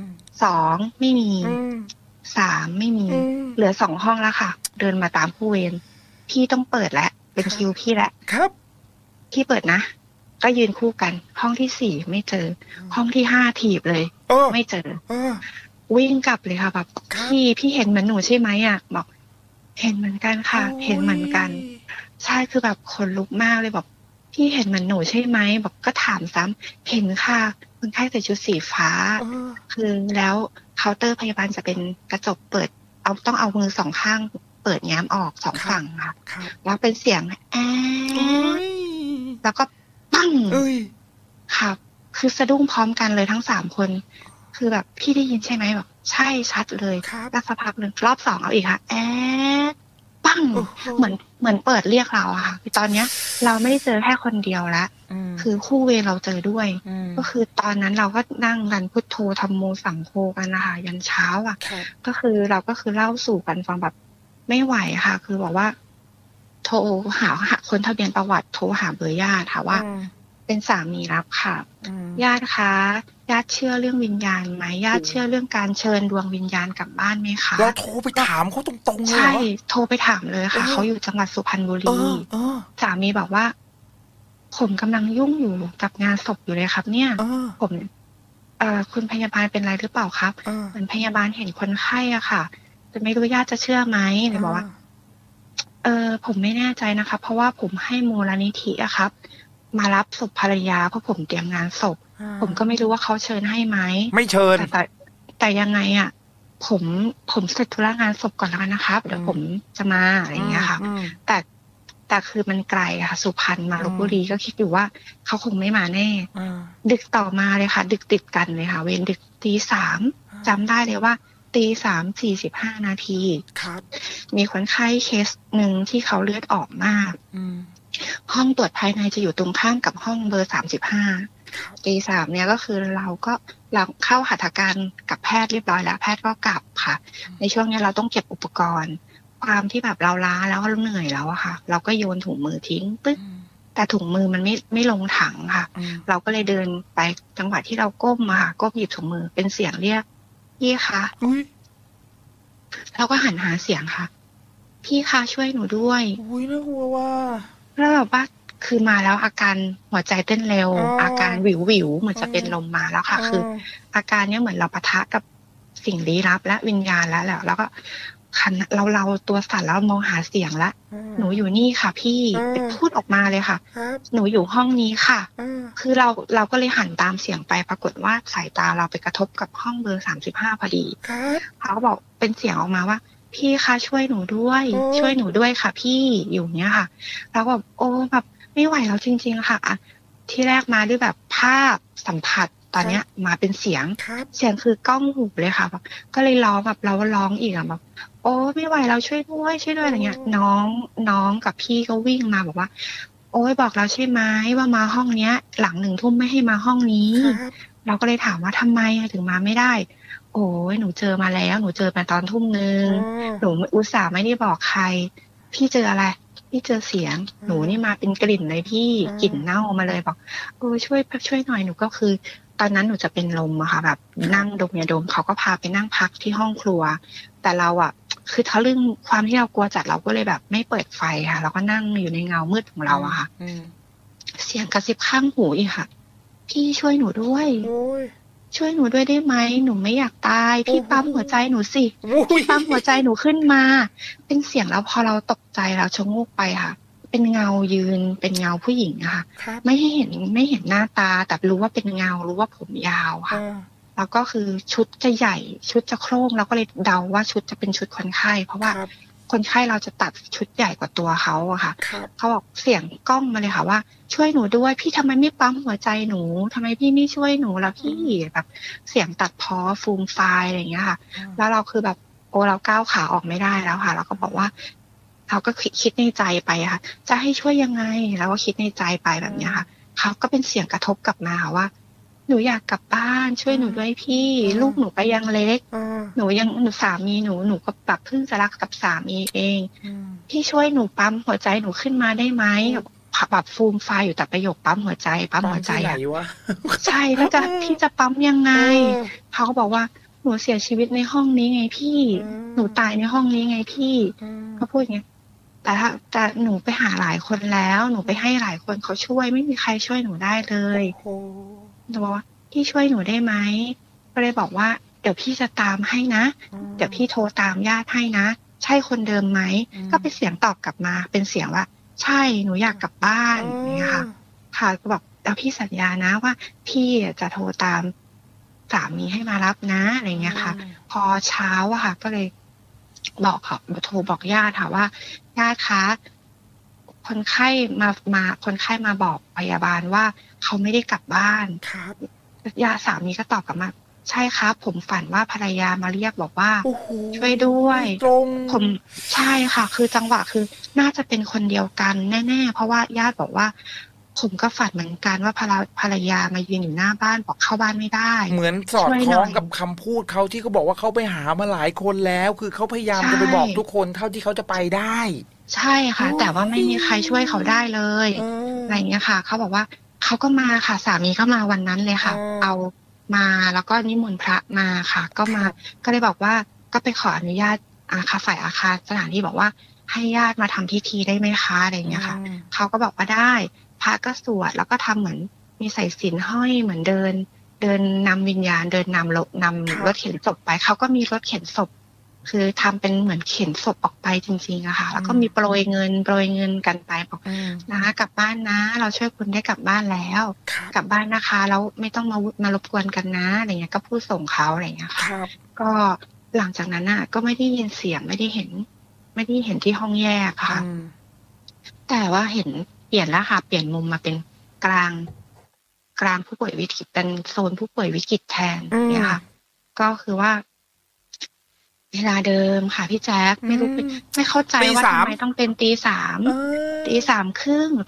2ไม่มี3ไม่มีเหลือ2 ห้องแล้วค่ะเดินมาตามผู้เวรพี่ต้องเปิดแล้วเป็นคิวพี่แล้วครับพี่เปิดนะก็ยืนคู่กันห้องที่4ไม่เจอห้องที่5ถีบเลยไม่เจอวิ่งกลับเลยค่ะแบบพี่เห็นเหมือนหนูใช่ไหมอ่ะบอกเห็นเหมือนกันค่ะเห็นเหมือนกันใช่คือแบบขนลุกมากเลยบอกพี่เห็นเหมือนหนูใช่ไหมบอกก็ถามซ้ำเห็นค่ะคนไข้ใส่ชุดสีฟ้าคือแล้วเคาน์เตอร์พยาบาลจะเป็นกระจกเปิดต้องเอามือ2 ข้างเปิดแง้มออก2 ฝั่งค่ะแล้วเป็นเสียงแล้วก็ปั้งค่ะคือสะดุ้งพร้อมกันเลยทั้ง3 คนคือแบบพี่ได้ยินใช่ไหมแบบใช่ชัดเลยแล้วสักพักนึงรอบ2เอาอีกค่ะปั้งเหมือนเปิดเรียกเราอะค่ะตอนเนี้ยเราไม่ได้เจอแค่คนเดียวละคือคู่เวรเราเจอด้วยก็คือตอนนั้นเราก็นั่งกันพุทโธธัมโมสังโฆกันนะคะยันเช้าอะก็คือเราก็คือเล่าสู่กันฟังแบบไม่ไหวค่ะคือบอกว่าโทรหาคนทะเบียนประวัติโทรหาเบอร์ญาติค่ะว่าเป็นสามีรับค่ะญาติคะญาติเชื่อเรื่องวิญญาณไหมญาติเชื่อเรื่องการเชิญดวงวิญญาณกลับบ้านไหมคะเราโทรไปถามเขาตรงๆเลยใช่โทรไปถามเลยค่ะเขาอยู่จังหวัดสุพรรณบุรีสามีบอกว่าผมกำลังยุ่งอยู่กับงานศพอยู่เลยครับเนี่ยผมคุณพยาบาลเป็นไรหรือเปล่าครับเหมือนพยาบาลเห็นคนไข้อะค่ะแต่ไม่รู้ญาติจะเชื่อไหมเลยบอกว่าผมไม่แน่ใจนะคะเพราะว่าผมให้มูลนิธิอะครับมารับศพภรรยาเพราะผมเตรียมงานศพผมก็ไม่รู้ว่าเขาเชิญให้ไหมไม่เชิญแต่ยังไงอะผมเสร็จธุระงานศพก่อนแล้วกันนะครับเดี๋ยวผมจะมาอะไรอย่างเงี้ยค่ะแต่คือมันไกลอะค่ะสุพรรณมาลพบุรีก็คิดอยู่ว่าเขาคงไม่มาแน่ดึกต่อมาเลยค่ะดึกติดกันเลยค่ะเวรดึกตี 3จำได้เลยว่าตี 3:45 นาทีมีคนไข้เคสหนึ่งที่เขาเลือดออกมากห้องตรวจภายในจะอยู่ตรงข้ามกับห้องเบอร์ 35ตี 3เนี่ยก็คือเราเข้าหัตถการกับแพทย์เรียบร้อยแล้วแพทย์ก็กลับค่ะในช่วงนี้เราต้องเก็บอุปกรณ์ความที่แบบเราล้าแล้วก็เหนื่อยแล้วอะค่ะเราก็โยนถุงมือทิ้งปึ๊บแต่ถุงมือมันไม่ลงถังค่ะเราก็เลยเดินไปจังหวะที่เราก้มมาก้มหยิบถุงมือเป็นเสียงเรียกพี่คะเราก็หันหาเสียงค่ะพี่คะช่วยหนูด้วยอุ้ยน่ากลัวว่าแล้วแบบว่าคือมาแล้วอาการหัวใจเต้นเร็วอาการวิวเหมือนจะเป็นลมมาแล้วค่ะคืออาการเนี้ยเหมือนเราปะทะกับสิ่งลี้ลับและวิญญาณแล้วก็เราตัวสั่นแล้วมองหาเสียงแล้วหนูอยู่นี่ค่ะพี่พูดออกมาเลยค่ะหนูอยู่ห้องนี้ค่ะคือเราก็เลยหันตามเสียงไปปรากฏว่าสายตาเราไปกระทบกับห้องเบอร์ 35พอดีเขาบอกเป็นเสียงออกมาว่าพี่คะช่วยหนูด้วยค่ะพี่อยู่เนี้ยค่ะแล้วแบบโอ้แบบไม่ไหวแล้วจริงๆค่ะที่แรกมาด้วยแบบภาพสัมผัสตอนเนี้ยมาเป็นเสียงคือกล้องหูเลยค่ะก็เลยร้องแบบเราร้องอีกแบบโอ้ไม่ไหวเราช่วยด้วยอะไรเงี้ยน้องกับพี่ก็วิ่งมาบอกว่าโอ้ยบอกเราใช่ไหมว่ามาห้องเนี้ยหลัง1 ทุ่มไม่ให้มาห้องนี้เราก็เลยถามว่าทำไมถึงมาไม่ได้โอ้ยหนูเจอมาแล้วหนูเจอมาตอน 1 ทุ่มหนูอุตส่าห์ไม่ได้บอกใครพี่เจออะไรพี่เจอเสียงหนูนี่มาเป็นกลิ่นเลยพี่กลิ่นเน่ามาเลยบอกช่วยหน่อยหนูก็คือตอนนั้นหนูจะเป็นลมอะค่ะแบบนั่งดมยาดมเขาก็พาไปนั่งพักที่ห้องครัวแต่เราอะคือทะลึ่งความที่เรากลัวจัดเราก็เลยแบบไม่เปิดไฟค่ะเราก็นั่งอยู่ในเงามืดของเราอะค่ะเสียงกระซิบข้างหูอีกค่ะพี่ช่วยหนูด้วยช่วยหนูด้วยได้ไหมหนูไม่อยากตายพี่ปั๊มหัวใจหนูสิพี่ปั๊มหัวใจหนูขึ้นมาเป็นเสียงแล้วพอเราตกใจเราชะโงกไปค่ะเป็นเงายืนเป็นเงาผู้หญิงอะค่ะไม่เห็นหน้าตาแต่รู้ว่าเป็นเงารู้ว่าผมยาวค่ะแล้วก็คือชุดจะใหญ่ชุดจะโคร่งเราก็เลยเดาว่าชุดจะเป็นชุดคนไข้เพราะว่าคนไข้เราจะตัดชุดใหญ่กว่าตัวเขาอะค่ะเขาบอกเสียงกล้องมาเลยค่ะว่าช่วยหนูด้วยพี่ทำไมไม่ปั๊มหัวใจหนูทำไมพี่ไม่ช่วยหนูล่ะพี่แบบเสียงตัดพ้อฟูมไฟล์อะไรอย่างเงี้ยค่ะแล้วเราคือแบบเราก้าวขาออกไม่ได้แล้วค่ะเราก็บอกว่าเราก็คิดในใจไปค่ะจะให้ช่วยยังไงเราก็คิดในใจไปแบบนี้ค่ะเขาก็เป็นเสียงกระทบกลับมาว่าหนูอยากกลับบ้านช่วยหนูด้วยพี่ลูกหนูก็ยังเล็กหนูสามีหนูก็แบบเพิ่งจะรักกับสามีเองพี่ช่วยหนูปั๊มหัวใจหนูขึ้นมาได้ไหมแบบฟูมไฟอยู่แต่ประโยคปั๊มหัวใจอะใช่แล้วพี่จะปั๊มยังไงเขาก็บอกว่าหนูเสียชีวิตในห้องนี้ไงพี่หนูตายในห้องนี้ไงพี่เขาพูดอย่างเงี้ยแต่หนูไปหาหลายคนแล้วหนูไปให้หลายคนเขาช่วยไม่มีใครช่วยหนูได้เลยหนูบอกว่าพี่ช่วยหนูได้ไหมก็เลยบอกว่าเดี๋ยวพี่จะตามให้นะเดี๋ยวพี่โทรตามญาติให้นะใช่คนเดิมไหมก็เป็นเสียงตอบกลับมาเป็นเสียงว่าใช่หนูอยากกลับบ้านอย่างเงี้ยค่ะก็บอกแล้วพี่สัญญานะว่าพี่จะโทรตามสามีให้มารับนะอะไรเงี้ยค่ะพอเช้าอะค่ะก็เลยบอกค่ะโทรบอกญาติค่ะว่าญาติคะคนไข้มาบอกพยาบาลว่าเขาไม่ได้กลับบ้านครับญาติสามีก็ตอบกลับมาใช่ครับผมฝันว่าภรรยามาเรียกบอกว่าช่วยด้วยผมใช่ค่ะคือจังหวะคือน่าจะเป็นคนเดียวกันแน่ๆเพราะว่าญาติบอกว่าผมก็ฝันเหมือนกันว่าภรรยามายืนอยู่หน้าบ้านบอกเข้าบ้านไม่ได้เหมือนสอดคล้องกับคำพูดเขาที่เขาบอกว่าเขาไปหามาหลายคนแล้วคือเขาพยายามจะไปบอกทุกคนเท่าที่เขาจะไปได้ใช่ค่ะแต่ว่าไม่มีใครช่วยเขาได้เลยอะไรอย่างเงี้ยค่ะเขาบอกว่าเขาก็มาค่ะสามีก็มาวันนั้นเลยค่ะเอามาแล้วก็นิมนต์พระมาค่ะก็เลยบอกว่าก็ไปขออนุญาตฝ่ายอาคารสถานที่บอกว่าให้ญาติมาทำพิธีได้ไหมคะอะไรอย่างเงี้ยค่ะเขาก็บอกว่าได้พระก็สวดแล้วก็ทำเหมือนมีใส่ศีลห้อยเหมือนเดินนำวิญญาณเดินนำรถเข็นศพไปเขาก็มีรถเข็นศพคือทำเป็นเหมือนเข็นศพออกไปจริงๆอะค่ะแล้วก็มีโปรยเงินกันไปบอกนะคะกลับบ้านนะเราช่วยคุณได้กลับบ้านแล้วกลับบ้านนะคะแล้วไม่ต้องมารบกวนกันนะอะไรเงี้ยก็พูดส่งเขาอะไรเงี้ยค่ะก็หลังจากนั้นน่ะ ก็ไม่ได้ยินเสียงไม่ได้เห็นที่ห้องแยกค่ะ แต่ว่าเห็นเปลี่ยนแล้วค่ะ เปลี่ยนมุมมาเป็นกลางผู้ป่วยวิกฤตเป็นโซนผู้ป่วยวิกฤตแทนเนี่ยค่ะ ก็คือว่า เวลาเดิมค่ะพี่แจ๊คไม่รู้ไม่เข้าใจว่าทำไมต้องเป็นตี 3 ตี 3:30 ตี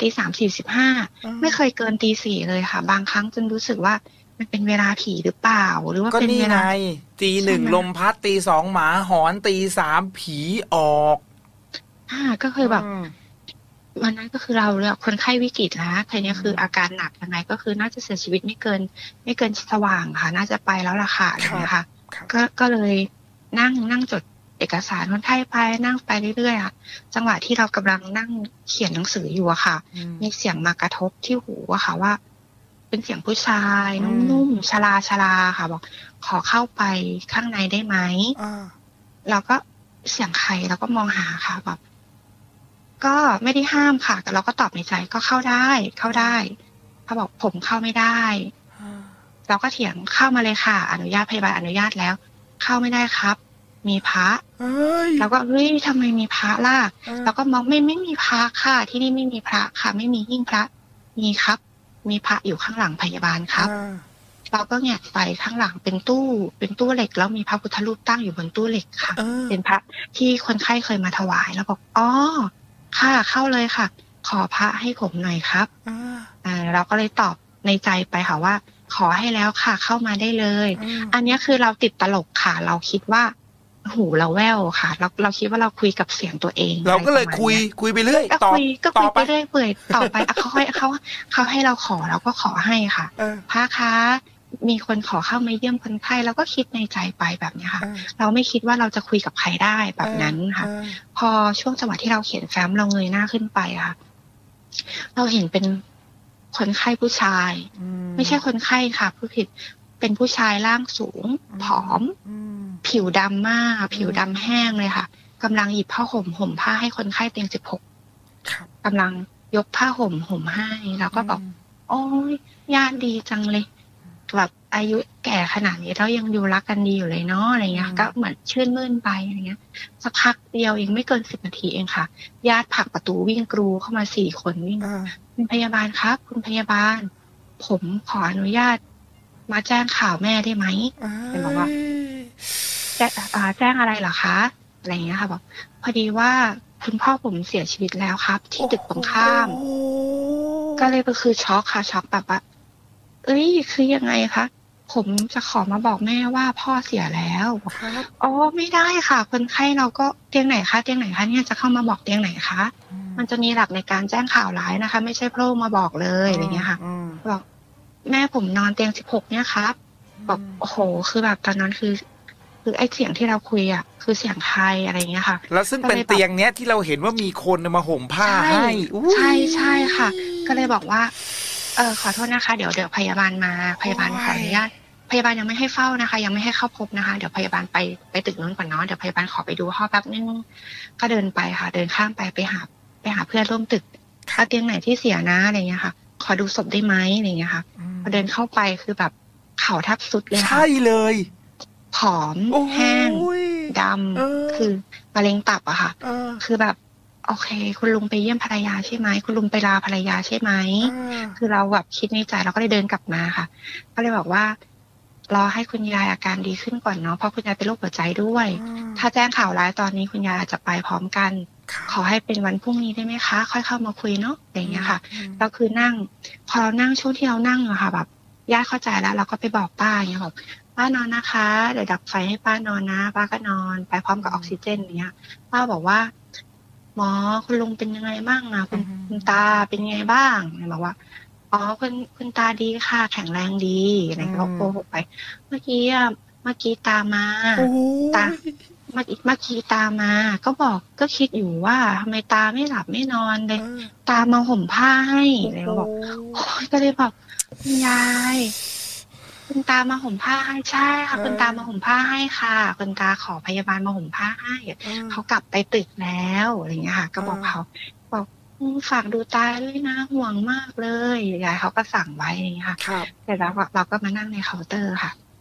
3:45ไม่เคยเกินตี 4เลยค่ะ บางครั้งจนรู้สึกว่ามันเป็นเวลาผีหรือเปล่าหรือว่าเป็นเวลาตี 1ลมพัดตี 2หมาหอนตี 3ผีออกก็คือแบบวันนั้นก็คือเราคนไข้วิกฤตแล้วทีนี้คืออาการหนักยังไงก็คือน่าจะเสียชีวิตไม่เกินสว่างค่ะน่าจะไปแล้วล่ะค่ะอะไรอย่างเงี้ยค่ะก็เลยนั่งจดเอกสารคนไข้ไปนั่งไปเรื่อยๆค่ะจังหวะที่เรากำลังนั่งเขียนหนังสืออยู่อะค่ะมีเสียงมากระทบที่หูอะค่ะว่าเป็นเสียงผู้ชายนุ่มๆชราค่ะบอกขอเข้าไปข้างในได้ไหมเราก็เสียงใครเราก็มองหาค่ะแบบก็ไม่ได้ห้ามค่ะแต่เราก็ตอบในใจก็เข้าได้เขาบอกผมเข้าไม่ได้เราก็เถียงเข้ามาเลยค่ะอนุญาตพยาบาลอนุญาตแล้วเข้าไม่ได้ครับมีพระแล้วก็เฮ้ยทำไมมีพระล่ะแล้วก็มองไม่มีพระค่ะที่นี่ไม่มีพระค่ะไม่มีหิ้งพระมีครับมีพระอยู่ข้างหลังพยาบาลครับเราก็แงะไปข้างหลังเป็นตู้เหล็กแล้วมีพระพุทธรูปตั้งอยู่บนตู้เหล็กค่ะเป็นพระที่คนไข้เคยมาถวายแล้วบอกอ๋อค่ะเข้าเลยค่ะขอพระให้ผมหน่อยครับเราก็เลยตอบในใจไปค่ะว่าขอให้แล้วค่ะเข้ามาได้เลยอันนี้คือเราติดตลกค่ะเราคิดว่าหูเราแว่วค่ะเราคิดว่าเราคุยกับเสียงตัวเองเราก็เลยคุยไปเรื่อยก็คุยไปเรื่อยเปื่อยต่อไปเขาให้เราขอเราก็ขอให้ค่ะพระคะมีคนขอเข้ามาเยี่ยมคนไข้เราก็คิดในใจไปแบบนี้ค่ะเราไม่คิดว่าเราจะคุยกับใครได้แบบนั้นค่ะพอช่วงจังหวะที่เราเขียนแฟ้มเราเงยหน้าขึ้นไปค่ะเราเห็นเป็นคนไข้ผู้ชายไม่ใช่คนไข้ค่ะผู้ผิดเป็นผู้ชายร่างสูงผอมผิวดำมากผิวดำแห้งเลยค่ะกำลังหยิบผ้าห่มผ้าให้คนไข้เตียง16กำลังยกผ้าห่มให้แล้วก็บอกโอ้ยญาติดีจังเลยแบบอายุแก่ขนาดนี้แล้วยังอยู่รักกันดีอยู่เลยเนาะอะไรเงี้ยก็เหมือนชื่นมื่นไปอะไรเงี้ยสักพักเดียวเองไม่เกิน10 นาทีเองค่ะญาติผลักประตูวิ่งกรูเข้ามา4 คนวิ่งคุณพยาบาลครับคุณพยาบาลผมขออนุญาตมาแจ้งข่าวแม่ได้ไหมเป็นบอกว่าแจ้งอะไรเหรอคะอะไรเงี้ยค่ะบอกพอดีว่าคุณพ่อผมเสียชีวิตแล้วครับที่ตึกตรงข้ามก็เลยก็คือช็อกค่ะช็อกแบบว่าเอ้ยคือยังไงคะผมจะขอมาบอกแม่ว่าพ่อเสียแล้วอ๋อไม่ได้ค่ะคนไข้เราก็เตียงไหนคะเนี่ยจะเข้ามาบอกเตียงไหนคะมันจะมีหลักในการแจ้งข่าวร้ายนะคะไม่ใช่โผล่มาบอกเลยอะไรเงี้ยค่ะบอกแม่ผมนอนเตียง16เนี่ยครับบอกโอ้โหคือแบบตอนนั้นคือไอ้เสียงที่เราคุยอ่ะคือเสียงใครอะไรเงี้ยค่ะแล้วซึ่งเป็นเตียงเนี้ยที่เราเห็นว่ามีคนมาห่มผ้าให้ใช่ค่ะก็เลยบอกว่าขอโทษนะคะเดี๋ยวพยาบาลมาพยาบาลขออนุญาตพยาบาลยังไม่ให้เฝ้านะคะยังไม่ให้เข้าพบนะคะเดี๋ยวพยาบาลไปตึกนู้นก่อนเนาะเดี๋ยวพยาบาลขอไปดูห้องแป๊บนึงก็เดินไปค่ะเดินข้ามไปหาเพื่อนร่วมตึกเตียงไหนที่เสียนะอะไรเงี้ยค่ะขอดูศพได้ไหมอะไรเงี้ยค่ะพอเดินเข้าไปคือแบบเข่าแทบสุดเลยค่ะใช่เลยผอมแห้งดำคือมะเร็งตับอะค่ะคือแบบโอเคคุณลุงไปเยี่ยมภรรยาใช่ไหมคุณลุงไปลาภรรยาใช่ไหมคือเราแบบคิดในใจเราก็เลยเดินกลับมาค่ะก็เลยบอกว่ารอให้คุณยายอาการดีขึ้นก่อนเนาะเพราะคุณยายเป็นโรคหัวใจด้วยถ้าแจ้งข่าวร้ายตอนนี้คุณยายอาจจะไปพร้อมกันขอให้เป็นวันพรุ่งนี้ได้ไหมคะค่อยเข้ามาคุยเนาะอย่างเงี้ยค่ะเราคือนั่งพอเรานั่งช่วงที่เรานั่งอะค่ะแบบญาติเข้าใจแล้วเราก็ไปบอกป้าอย่างเงี้ยแบบป้านอนนะคะเดี๋ยวดับไฟให้ป้านอนนะป้าก็นอนไปพร้อมกับออกซิเจนเนี้ยป้าบอกว่าหมอคุณลุงเป็นยังไงบ้างอะคุณตาเป็นยังไงบ้างบอกว่าอ๋อคุณตาดีค่ะแข็งแรงดีอะไรก็โกหกไปเมื่อกี้ตามาตาเมื่อกี้ตามาก็คิดอยู่ว่าทำไมตาไม่หลับไม่นอนเลยตามาห่มผ้าให้อะไรก็บอกก็เลยบอกคุณยายคุณตามาห่มผ้าให้ใช่ค่ะคุณตามาห่มผ้าให้ค่ะคุณตาขอพยาบาลมาห่มผ้าให้เขากลับไปตึกแล้วอะไรเงี้ยค่ะก็บอกเขาบอกฝากดูตาด้วยนะห่วงมากเลยยายเขาก็สั่งไว้อย่างเงี้ยค่ะแต่แล้วเราก็มานั่งในเคาน์เตอร์ค่ะ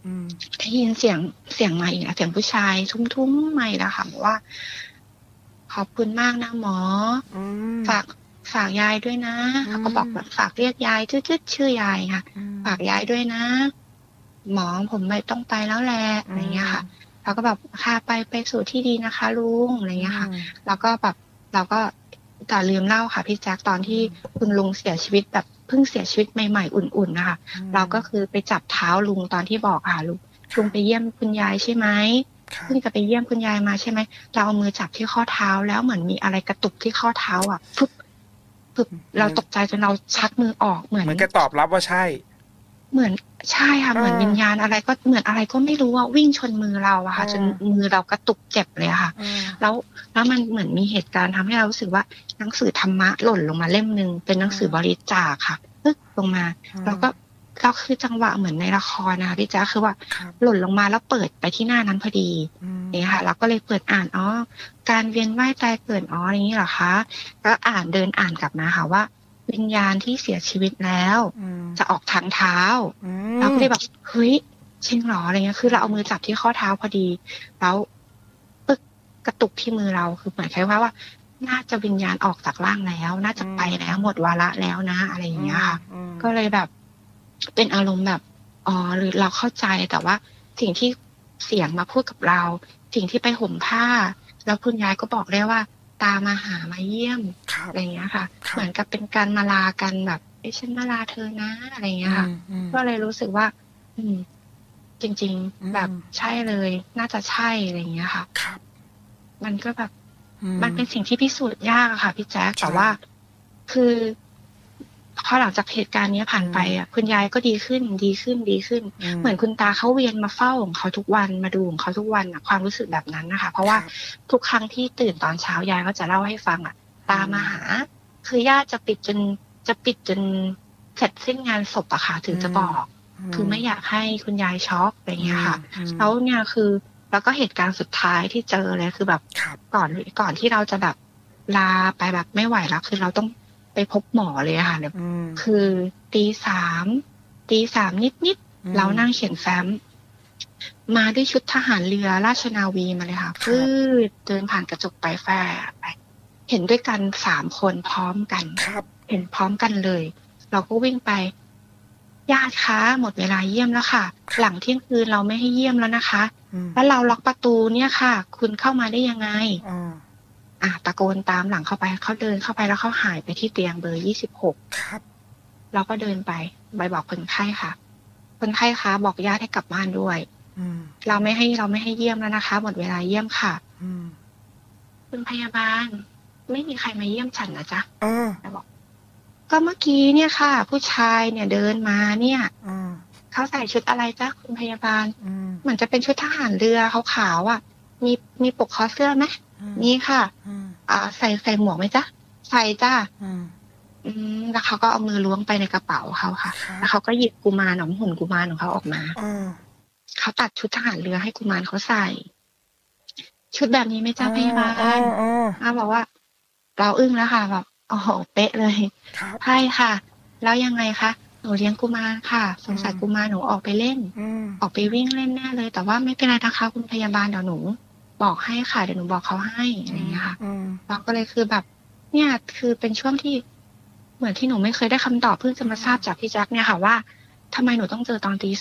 ได้ยินเสียงมาอีกแล้วเสียงผู้ชายทุ้มๆมาอีกแล้วค่ะบอกว่าขอบคุณมากนะหมอฝากยายด้วยนะเขาก็บอกแบบฝากเรียกยายชื่อยายค่ะฝากยายด้วยนะหมอผมไม่ต้องไปแล้วแหละอะไรเงี้ยค่ะเราก็แบบค่ะไปสู่ที่ดีนะคะลุงอะไรเงี้ยค่ะแล้วก็แบบเราก็แต่ลืมเล่าค่ะพี่แจ๊คตอนที่คุณลุงเสียชีวิตแบบเพิ่งเสียชีวิตใหม่ๆอุ่นๆนะคะเราก็คือไปจับเท้าลุงตอนที่บอกค่ะลุงไปเยี่ยมคุณยายใช่ไหมเพิ่งจะไปเยี่ยมคุณยายมาใช่ไหมเราเอามือจับที่ข้อเท้าแล้วเหมือนมีอะไรกระตุกที่ข้อเท้าอ่ะปึ๊บเราตกใจจนเราชักมือออกเหมือนแกตอบรับว่าใช่เหมือนใช่ค่ะเหมือนวิญญาณอะไรก็เหมือนอะไรก็ไม่รู้ว่าวิ่งชนมือเราอะค่ะจนมือเรากระตุกเจ็บเลยค่ะแล้วมันเหมือนมีเหตุการณ์ทำให้เรารู้สึกว่าหนังสือธรรมะหล่นลงมาเล่มนึงเป็นหนังสือบริจาคค่ะปึ๊กลงมาแล้วก็คือจังหวะเหมือนในละครนะคะพี่แจ๊คคือว่าหล่นลงมาแล้วเปิดไปที่หน้านั้นพอดีนี่ค่ะเราก็เลยเปิดอ่านการเวียนว่ายตายเกิดอย่างนี้เหรอคะก็เดินอ่านกลับมาค่ะว่าวิญญาณที่เสียชีวิตแล้วจะออกทางเท้าเราก็เลยแบบเฮ้ยจริงเหรออะไรเงี้ยคือเราเอามือจับที่ข้อเท้าพอดีแล้วปึ๊กกระตุกที่มือเราคือเหมือนคล้ายๆว่าน่าจะวิญญาณออกจากร่างแล้วน่าจะไปแล้วหมดวาระแล้วนะอะไรอย่างเงี้ยค่ะก็เลยแบบเป็นอารมณ์แบบหรือเราเข้าใจแต่ว่าสิ่งที่เสียงมาพูดกับเราสิ่งที่ไปห่มผ้าแล้วคุณยายก็บอกได้ว่าตามมาหามาเยี่ยมอะไรอย่างเงี้ยค่ะเหมือนกับเป็นการมาลากันแบบฉันมาลาเธอนะอะไรอย่างเงี้ยค่ะก็เลยรู้สึกว่าจริงๆแบบใช่เลยน่าจะใช่อะไรอย่างเงี้ยค่ะมันก็แบบมันเป็นสิ่งที่พิสูจน์ยากอะค่ะพี่แจ๊คแต่ว่าคือพอหลังจากเหตุการณ์นี้ผ่านไปอ่ะคุณยายก็ดีขึ้นเหมือนคุณตาเขาเวียนมาเฝ้าของเขาทุกวันมาดูของเขาทุกวันอ่ะความรู้สึกแบบนั้นนะคะเพราะว่าทุกครั้งที่ตื่นตอนเช้ายายก็จะเล่าให้ฟังอ่ะตามาหาคือญาติจะปิดจนเสร็จสิ้นงานศพอะค่ะถึงจะบอกคือไม่อยากให้คุณยายช็อกอะไรเงี้ยค่ะแล้วเนี่ยคือแล้วก็เหตุการณ์สุดท้ายที่เจอเลยคือแบบก่อนที่เราจะแบบลาไปแบบไม่ไหวแล้วคือเราต้องไปพบหมอเลยค่ะเนี่ยคือตีสามนิดเรานั่งเขียนแฟ้มมาด้วยชุดทหารเรือราชนาวีมาเลยค่ะฟืดเดินผ่านกระจกไปแฝงไปเห็นด้วยกัน3 คนพร้อมกันเห็นพร้อมกันเลยเราก็วิ่งไปญาติคะหมดเวลาเยี่ยมแล้วค่ะหลังเที่ยงคืนเราไม่ให้เยี่ยมแล้วนะคะแล้วเราล็อกประตูเนี่ยค่ะคุณเข้ามาได้ยังไงตะโกนตามหลังเข้าไปเขาเดินเข้าไปแล้วเขาหายไปที่เตียงเบอร์26ครับเราก็เดินไปบอกคนไข้ค่ะคนไข้คะบอกญาติให้กลับบ้านด้วยเราไม่ให้เยี่ยมแล้วนะคะหมดเวลาเยี่ยมค่ะคุณพยาบาลไม่มีใครมาเยี่ยมฉันนะจ๊ะบอกก็เมื่อกี้เนี่ยค่ะผู้ชายเนี่ยเดินมาเนี่ยเขาใส่ชุดอะไรจ๊ะคุณพยาบาลเหมือนจะเป็นชุดทหารเรือขาวๆอ่ะมีปกคอเสื้อไหมนี่ค่ะใส่หมวกไหมจ๊ะใส่จ้าแล้วเขาก็เอามือล้วงไปในกระเป๋าเขาค่ะแล้วเขาก็หยิบกุมารหุ่นกุมารของเขาออกมาเขาตัดชุดทหารเรือให้กุมารเขาใส่ชุดแบบนี้ไหมจ๊ะพยาบาลบอกว่าเราอึ้งแล้วค่ะแบบโอ้โหเป๊ะเลยใช่ค่ะแล้วยังไงคะหนูเลี้ยงกุมารค่ะสงสัยกุมารหนูออกไปเล่นออกไปวิ่งเล่นแน่เลยแต่ว่าไม่เป็นไรนะคะคุณพยาบาลเดี๋ยวหนูบอกให้ค่ะเดี๋ยวหนูบอกเขาให้อะไรอย่างเงี้ยค่ะเราก็เลยคือแบบเนี่ยคือเป็นช่วงที่เหมือนที่หนูไม่เคยได้คำตอบเพิ่งจะมาทราบจากพี่แจ็คเนี่ยค่ะว่าทำไมหนูต้องเจอตอนตี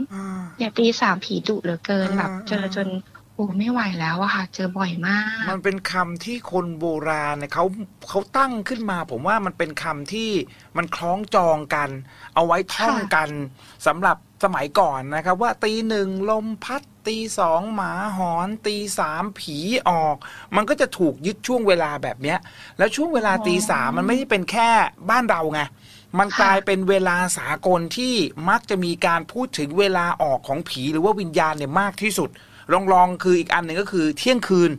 3เนี่ยตี 3ผีดุเหลือเกินแบบเจอจนโอ้ไม่ไหวแล้วอะค่ะเจอบ่อยมากมันเป็นคำที่คนโบราณเนี่ยเขาตั้งขึ้นมาผมว่ามันเป็นคำที่มันคล้องจองกันเอาไว้ท่องกันสำหรับสมัยก่อนนะครับว่าตี 1ลมพัดตี 2หมาหอนตี 3ผีออกมันก็จะถูกยึดช่วงเวลาแบบเนี้ยแล้วช่วงเวลาตี 3มันไม่ได้เป็นแค่บ้านเราไงมันกลายเป็นเวลาสากลที่มักจะมีการพูดถึงเวลาออกของผีหรือว่าวิญญาณเนี่ยมากที่สุดลองคืออีกอันหนึ่งก็คือเที่ยงคืน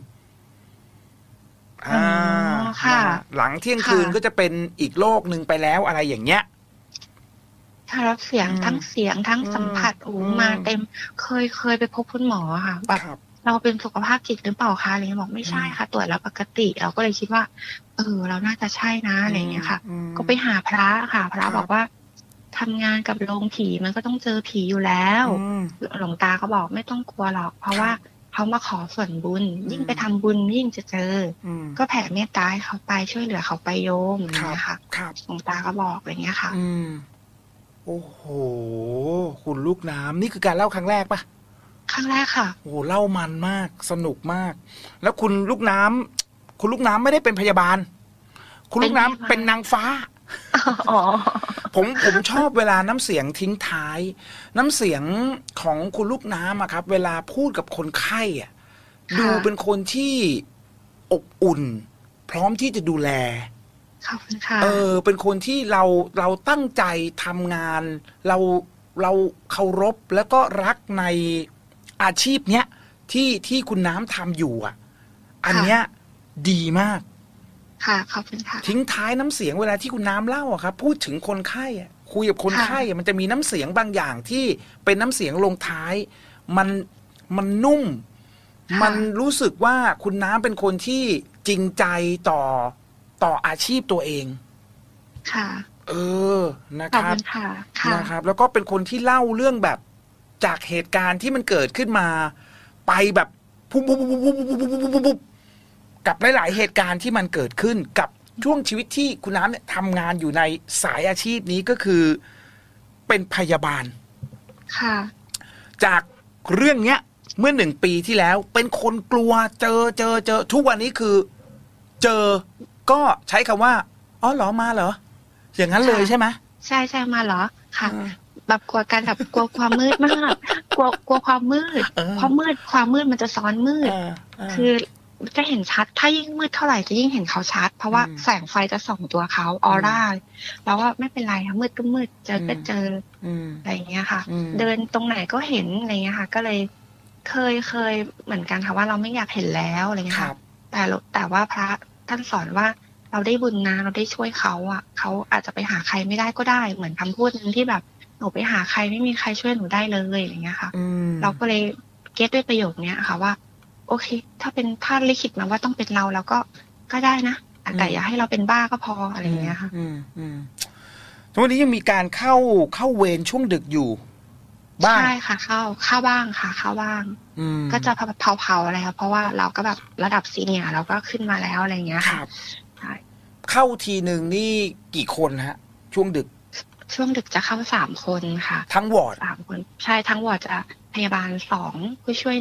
หลังเที่ยงคืนก็จะเป็นอีกโลกหนึ่งไปแล้วอะไรอย่างเงี้ยถ้ารับเสียงทั้งสัมผัสมาเต็มเคยไปพบคุณหมอค่ะแบบเราเป็นสุขภาพจิตหรือเปล่าคะอะไรเงี้ยบอกไม่ใช่ค่ะตรวจแล้วปกติเราก็เลยคิดว่าเราน่าจะใช่นะอะไรเงี้ยค่ะก็ไปหาพระค่ะพระบอกว่าทำงานกับโรงผีมันก็ต้องเจอผีอยู่แล้ว หลวงตาก็บอกไม่ต้องกลัวหรอก เพราะว่าเขามาขอส่วนบุญยิ่งไปทำบุญยิ่งจะเจอก็แผ่เมตตาให้เขาไปช่วยเหลือเขาไปโยมอย่างเงี้ยค่ะหลวงตาก็บอกอย่างเงี้ยค่ะโอ้โหคุณลูกน้ำนี่คือการเล่าครั้งแรกปะครั้งแรกค่ะโอ้เล่ามันมากสนุกมากแล้วคุณลูกน้ำไม่ได้เป็นพยาบาลคุณลูกน้ำเป็นนางฟ้าผมชอบเวลาน้ำเสียงทิ้งท้ายน้ำเสียงของคุณลูกน้ำอะครับเวลาพูดกับคนไข้อะดูเป็นคนที่อบอุ่นพร้อมที่จะดูแลเป็นคนที่เราตั้งใจทำงานเราเคารพแล้วก็รักในอาชีพเนี้ยที่คุณน้ำทำอยู่อ่ะอันเนี้ยดีมากค่ะขอบคุณค่ะทิ้งท้ายน้ำเสียงเวลาที่คุณน้ำเล่าอะครับพูดถึงคนไข้อะคุยกับคนไข้มันจะมีน้ำเสียงบางอย่างที่เป็นน้ำเสียงลงท้ายมันนุ่มมันรู้สึกว่าคุณน้ำเป็นคนที่จริงใจต่ออาชีพตัวเองค่ะนะครับนะครับแล้วก็เป็นคนที่เล่าเรื่องแบบจากเหตุการณ์ที่มันเกิดขึ้นมาไปแบบปุ๊บกับหลายๆเหตุการณ์ที่มันเกิดขึ้นกับช่วงชีวิตที่คุณน้ำเนี่ยทำงานอยู่ในสายอาชีพนี้ก็คือเป็นพยาบาลค่ะจากเรื่องเนี้ยเมื่อ1 ปีที่แล้วเป็นคนกลัวเจอทุกวันนี้คือเจอก็ใช้คำว่าอ๋อเหรอมาเหรออย่างนั้นเลยใช่ไหมใช่มาเหรอค่ะแบบกลัวกันแบบกลัวความมืดมากกลัวความมืดเพราะความมืดมันจะซ้อนมืดคือจะเห็นชัดถ้ายิ่งมืดเท่าไหร่จะยิ่งเห็นเขาชัดเพราะว่าแสงไฟจะส่องตัวเขาออร่าแล้วว่าไม่เป็นไรค่ะมืดก็มืดเจอก็เจออะไรอย่างเงี้ยค่ะเดินตรงไหนก็เห็นอะไรเงี้ยค่ะก็เลยเคยเหมือนกันค่ะว่าเราไม่อยากเห็นแล้วอะไรเงี้ยค่ะแต่ว่าพระท่านสอนว่าเราได้บุญนะเราได้ช่วยเขาอ่ะเขาอาจจะไปหาใครไม่ได้ก็ได้เหมือนคำพูดนึงที่แบบหนูไปหาใครไม่มีใครช่วยหนูได้เลยอะไรเงี้ยค่ะเราก็เลยเก็ตด้วยประโยคเนี้ยค่ะว่าโอเคถ้าลิขิตมาว่าต้องเป็นเราแล้วก็ได้นะแต่อย่าให้เราเป็นบ้าก็พออะไรอย่างเงี้ยค่ะทุกวันนี้ยังมีการเข้าเวรช่วงดึกอยู่บ้างใช่ค่ะเข้าบ้างค่ะเข้าบ้างก็จะเผาอะไรครับเพราะว่าเราก็แบบระดับซีเนียร์เราก็ขึ้นมาแล้วอะไรอย่างเงี้ยค่ะเข้าทีหนึ่งนี่กี่คนฮะช่วงดึกจะเข้า3 คนค่ะทั้งวอร์ด 3 คนใช่ทั้งวอร์ดจะพยาบาล2ผู้ช่วย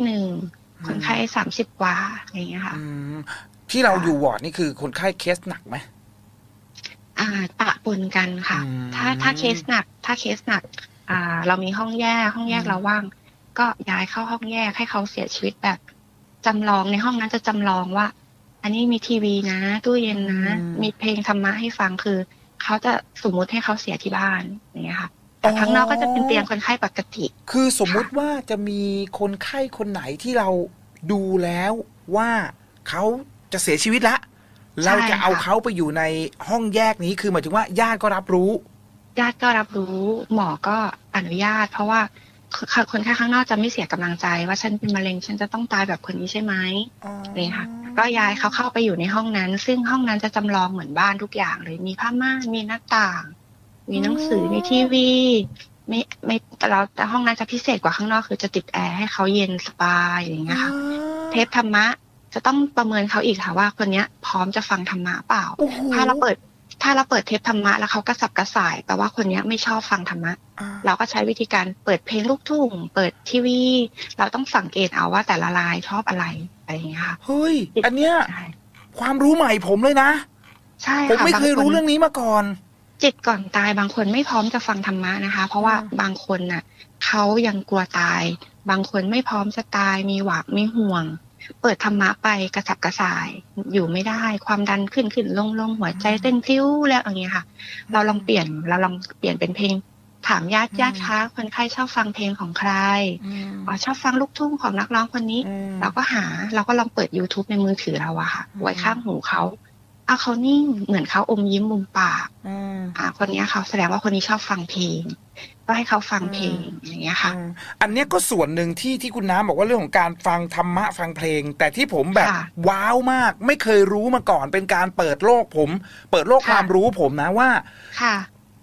1คนไข้30 กว่าอะไรอย่างเงี้ยค่ะที่เราอยู่วอร์ดนี่คือคนไข้เคสหนักไหมปะปนกันค่ะถ้าเคสหนักเรามีห้องแยกเราว่างก็ย้ายเข้าห้องแยกให้เขาเสียชีวิตแบบจำลองในห้องนั้นจะจำลองว่าอันนี้มีทีวีนะตู้เย็นนะมีเพลงธรรมะให้ฟังคือเขาจะสมมุติให้เขาเสียที่บ้านอย่างเงี้ยค่ะแต่ข้างนอกก็จะเป็นเตียงคนไข้ปกติคือสมมุติว่าจะมีคนไข้คนไหนที่เราดูแล้วว่าเขาจะเสียชีวิตละเราจะเอาเขาไปอยู่ในห้องแยกนี้คือหมายถึงว่าญาติก็รับรู้หมอก็อนุญาตเพราะว่าคนไข้ข้างนอกจะไม่เสียกำลังใจว่าฉันเป็นมะเร็งฉันจะต้องตายแบบคนนี้ใช่ไหมนี่ค่ะก็ย้ายเขาเข้าไปอยู่ในห้องนั้นซึ่งห้องนั้นจะจำลองเหมือนบ้านทุกอย่างเลยมีผ้าม่านมีหน้าต่างมีหนังสือมีทีวีไม่แต่ห้องนั้นจะพิเศษกว่าข้างนอกคือจะติดแอร์ให้เขาเย็นสบายอย่างเงี้ยค่ะเทปธรรมะจะต้องประเมินเขาอีกค่ะว่าคนนี้พร้อมจะฟังธรรมะเปล่าถ้าเราเปิดเทปธรรมะแล้วเขากระสับกระส่ายแปลว่าคนนี้ไม่ชอบฟังธรรมะเราก็ใช้วิธีการเปิดเพลงลูกทุ่งเปิดทีวีเราต้องสังเกตเอาว่าแต่ละรายชอบอะไรอย่างเงี้ยค่ะเฮ้ยอันเนี้ยความรู้ใหม่ผมเลยนะใช่ค่ะผมไม่เคยรู้เรื่องนี้มาก่อนจิตก่อนตายบางคนไม่พร้อมจะฟังธรรมะนะคะเพราะว่าบางคนน่ะเขายังกลัวตายบางคนไม่พร้อมจะตายมีหวาดมีห่วงเปิดธรรมะไปกระสับกระส่ายอยู่ไม่ได้ความดันขึ้นลงหัวใจเต้นพลิ้วแล้วอย่างเงี้ยค่ะเราลองเปลี่ยนเป็นเพลงถามญาติคะคนไข้ชอบฟังเพลงของใครชอบฟังลูกทุ่งของนักร้องคนนี้เราก็ลองเปิด YouTube ในมือถือเราอะค่ะไว้ข้างหูเขาเขานิ่งเหมือนเขาอมยิ้มมุมปากคนนี้เขาแสดงว่าคนนี้ชอบฟังเพลงก็ให้เขาฟังเพลงอย่างเงี้ยค่ะอันนี้ก็ส่วนหนึ่งที่คุณน้ำบอกว่าเรื่องของการฟังธรรมะฟังเพลงแต่ที่ผมแบบว้าวมากไม่เคยรู้มาก่อนเป็นการเปิดโลกความรู้ผมนะว่า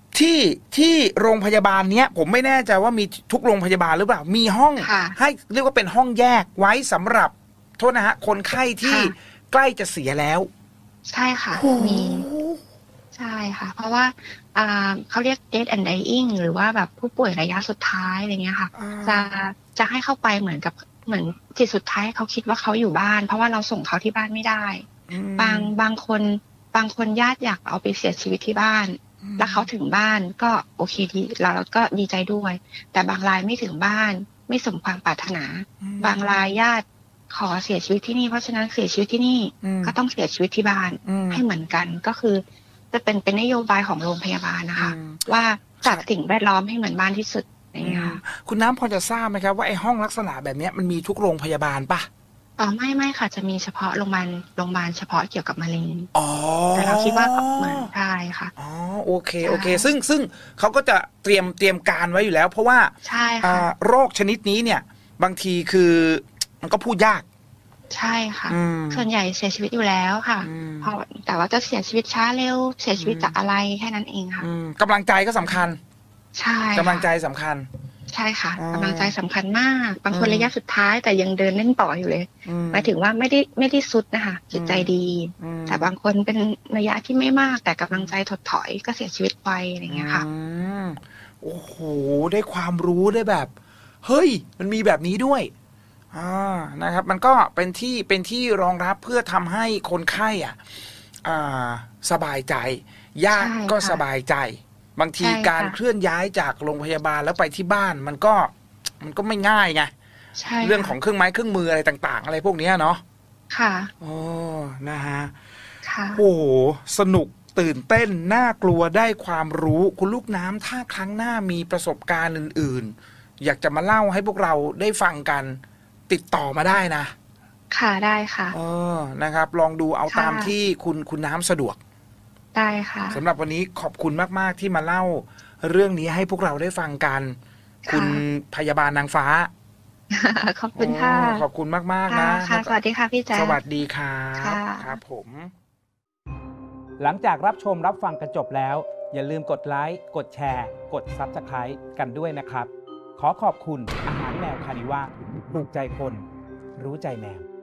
ที่โรงพยาบาลเนี้ยผมไม่แน่ใจว่ามีทุกโรงพยาบาลหรือเปล่ามีห้องค่ะให้เรียกว่าเป็นห้องแยกไว้สำหรับโทษนะฮะคนไข้ที่ค่ะใกล้จะเสียแล้วใช่ค่ะโอ้โหมีใช่ค่ะ เพราะว่าเขาเรียก death and dying หรือว่าแบบผู้ป่วยระยะสุดท้ายอะไรเงี้ยค่ะ จะให้เข้าไปเหมือนจิตสุดท้ายเขาคิดว่าเขาอยู่บ้าน เพราะว่าเราส่งเขาที่บ้านไม่ได้ บางคนญาติอยากเอาไปเสียชีวิตที่บ้าน แล้วเขาถึงบ้านก็โอเคดีเราก็ดีใจด้วย แต่บางรายไม่ถึงบ้านไม่สมความปรารถนา บางรายญาติขอเสียชีวิตที่นี่เพราะฉะนั้นเสียชีวิตที่นี่ก็ต้องเสียชีวิตที่บ้านให้เหมือนกันก็คือจะเป็นนโยบายของโรงพยาบาลนะคะว่าจัดสิ่งแวดล้อมให้เหมือนบ้านที่สุดอย่างเงี้ยค่ะคุณน้ำพอจะทราบไหมครับว่าไอ้ห้องลักษณะแบบเนี้ยมันมีทุกโรงพยาบาลปะไม่ค่ะจะมีเฉพาะโรงพยาบาลเฉพาะเกี่ยวกับมะเร็งอ๋อแต่เราคิดว่าเหมือนใช่ค่ะอ๋อโอเคซึ่งเขาก็จะเตรียมการไว้อยู่แล้ว เพราะว่าใช่ค่ะโรคชนิดนี้เนี่ยบางทีคือมันก็พูดยากใช่ค่ะส่วนใหญ่เสียชีวิตอยู่แล้วค่ะแต่ว่าจะเสียชีวิตช้าเร็วเสียชีวิตจากอะไรแค่นั้นเองค่ะกำลังใจก็สำคัญใช่ค่ะกำลังใจสำคัญใช่ค่ะกำลังใจสำคัญมากบางคนระยะสุดท้ายแต่ยังเดินเล่นต่ออยู่เลยหมายถึงว่าไม่ได้สุดนะคะจิตใจดีแต่บางคนเป็นระยะที่ไม่มากแต่กำลังใจถดถอยก็เสียชีวิตไปอะไรอย่างเงี้ยค่ะโอ้โหได้ความรู้ได้แบบเฮ้ยมันมีแบบนี้ด้วยนะครับมันก็เป็นที่รองรับเพื่อทำให้คนไข้สบายใจญาติก็สบายใจบางทีการเคลื่อนย้ายจากโรงพยาบาลแล้วไปที่บ้านมันก็ไม่ง่ายไงเรื่องของเครื่องไม้เครื่องมืออะไรต่างๆอะไรพวกนี้เนาะค่ะโอ้นะฮะค่ะโอ้โหสนุกตื่นเต้นน่ากลัวได้ความรู้คุณลูกน้ำถ้าครั้งหน้ามีประสบการณ์อื่นๆอยากจะมาเล่าให้พวกเราได้ฟังกันติดต่อมาได้นะค่ะได้ค่ะนะครับลองดูเอาตามที่คุณน้ำสะดวกได้ค่ะสำหรับวันนี้ขอบคุณมากๆที่มาเล่าเรื่องนี้ให้พวกเราได้ฟังกันคุณพยาบาลนางฟ้าขอบคุณค่ะขอบคุณมากๆนะค่ะสวัสดีค่ะพี่แจ๊คสวัสดีครับครับผมหลังจากรับชมรับฟังกันจบแล้วอย่าลืมกดไลค์กดแชร์กด Subscribe กันด้วยนะครับขอขอบคุณอาหารแมวคานิว่าถูกใจคนรู้ใจแมว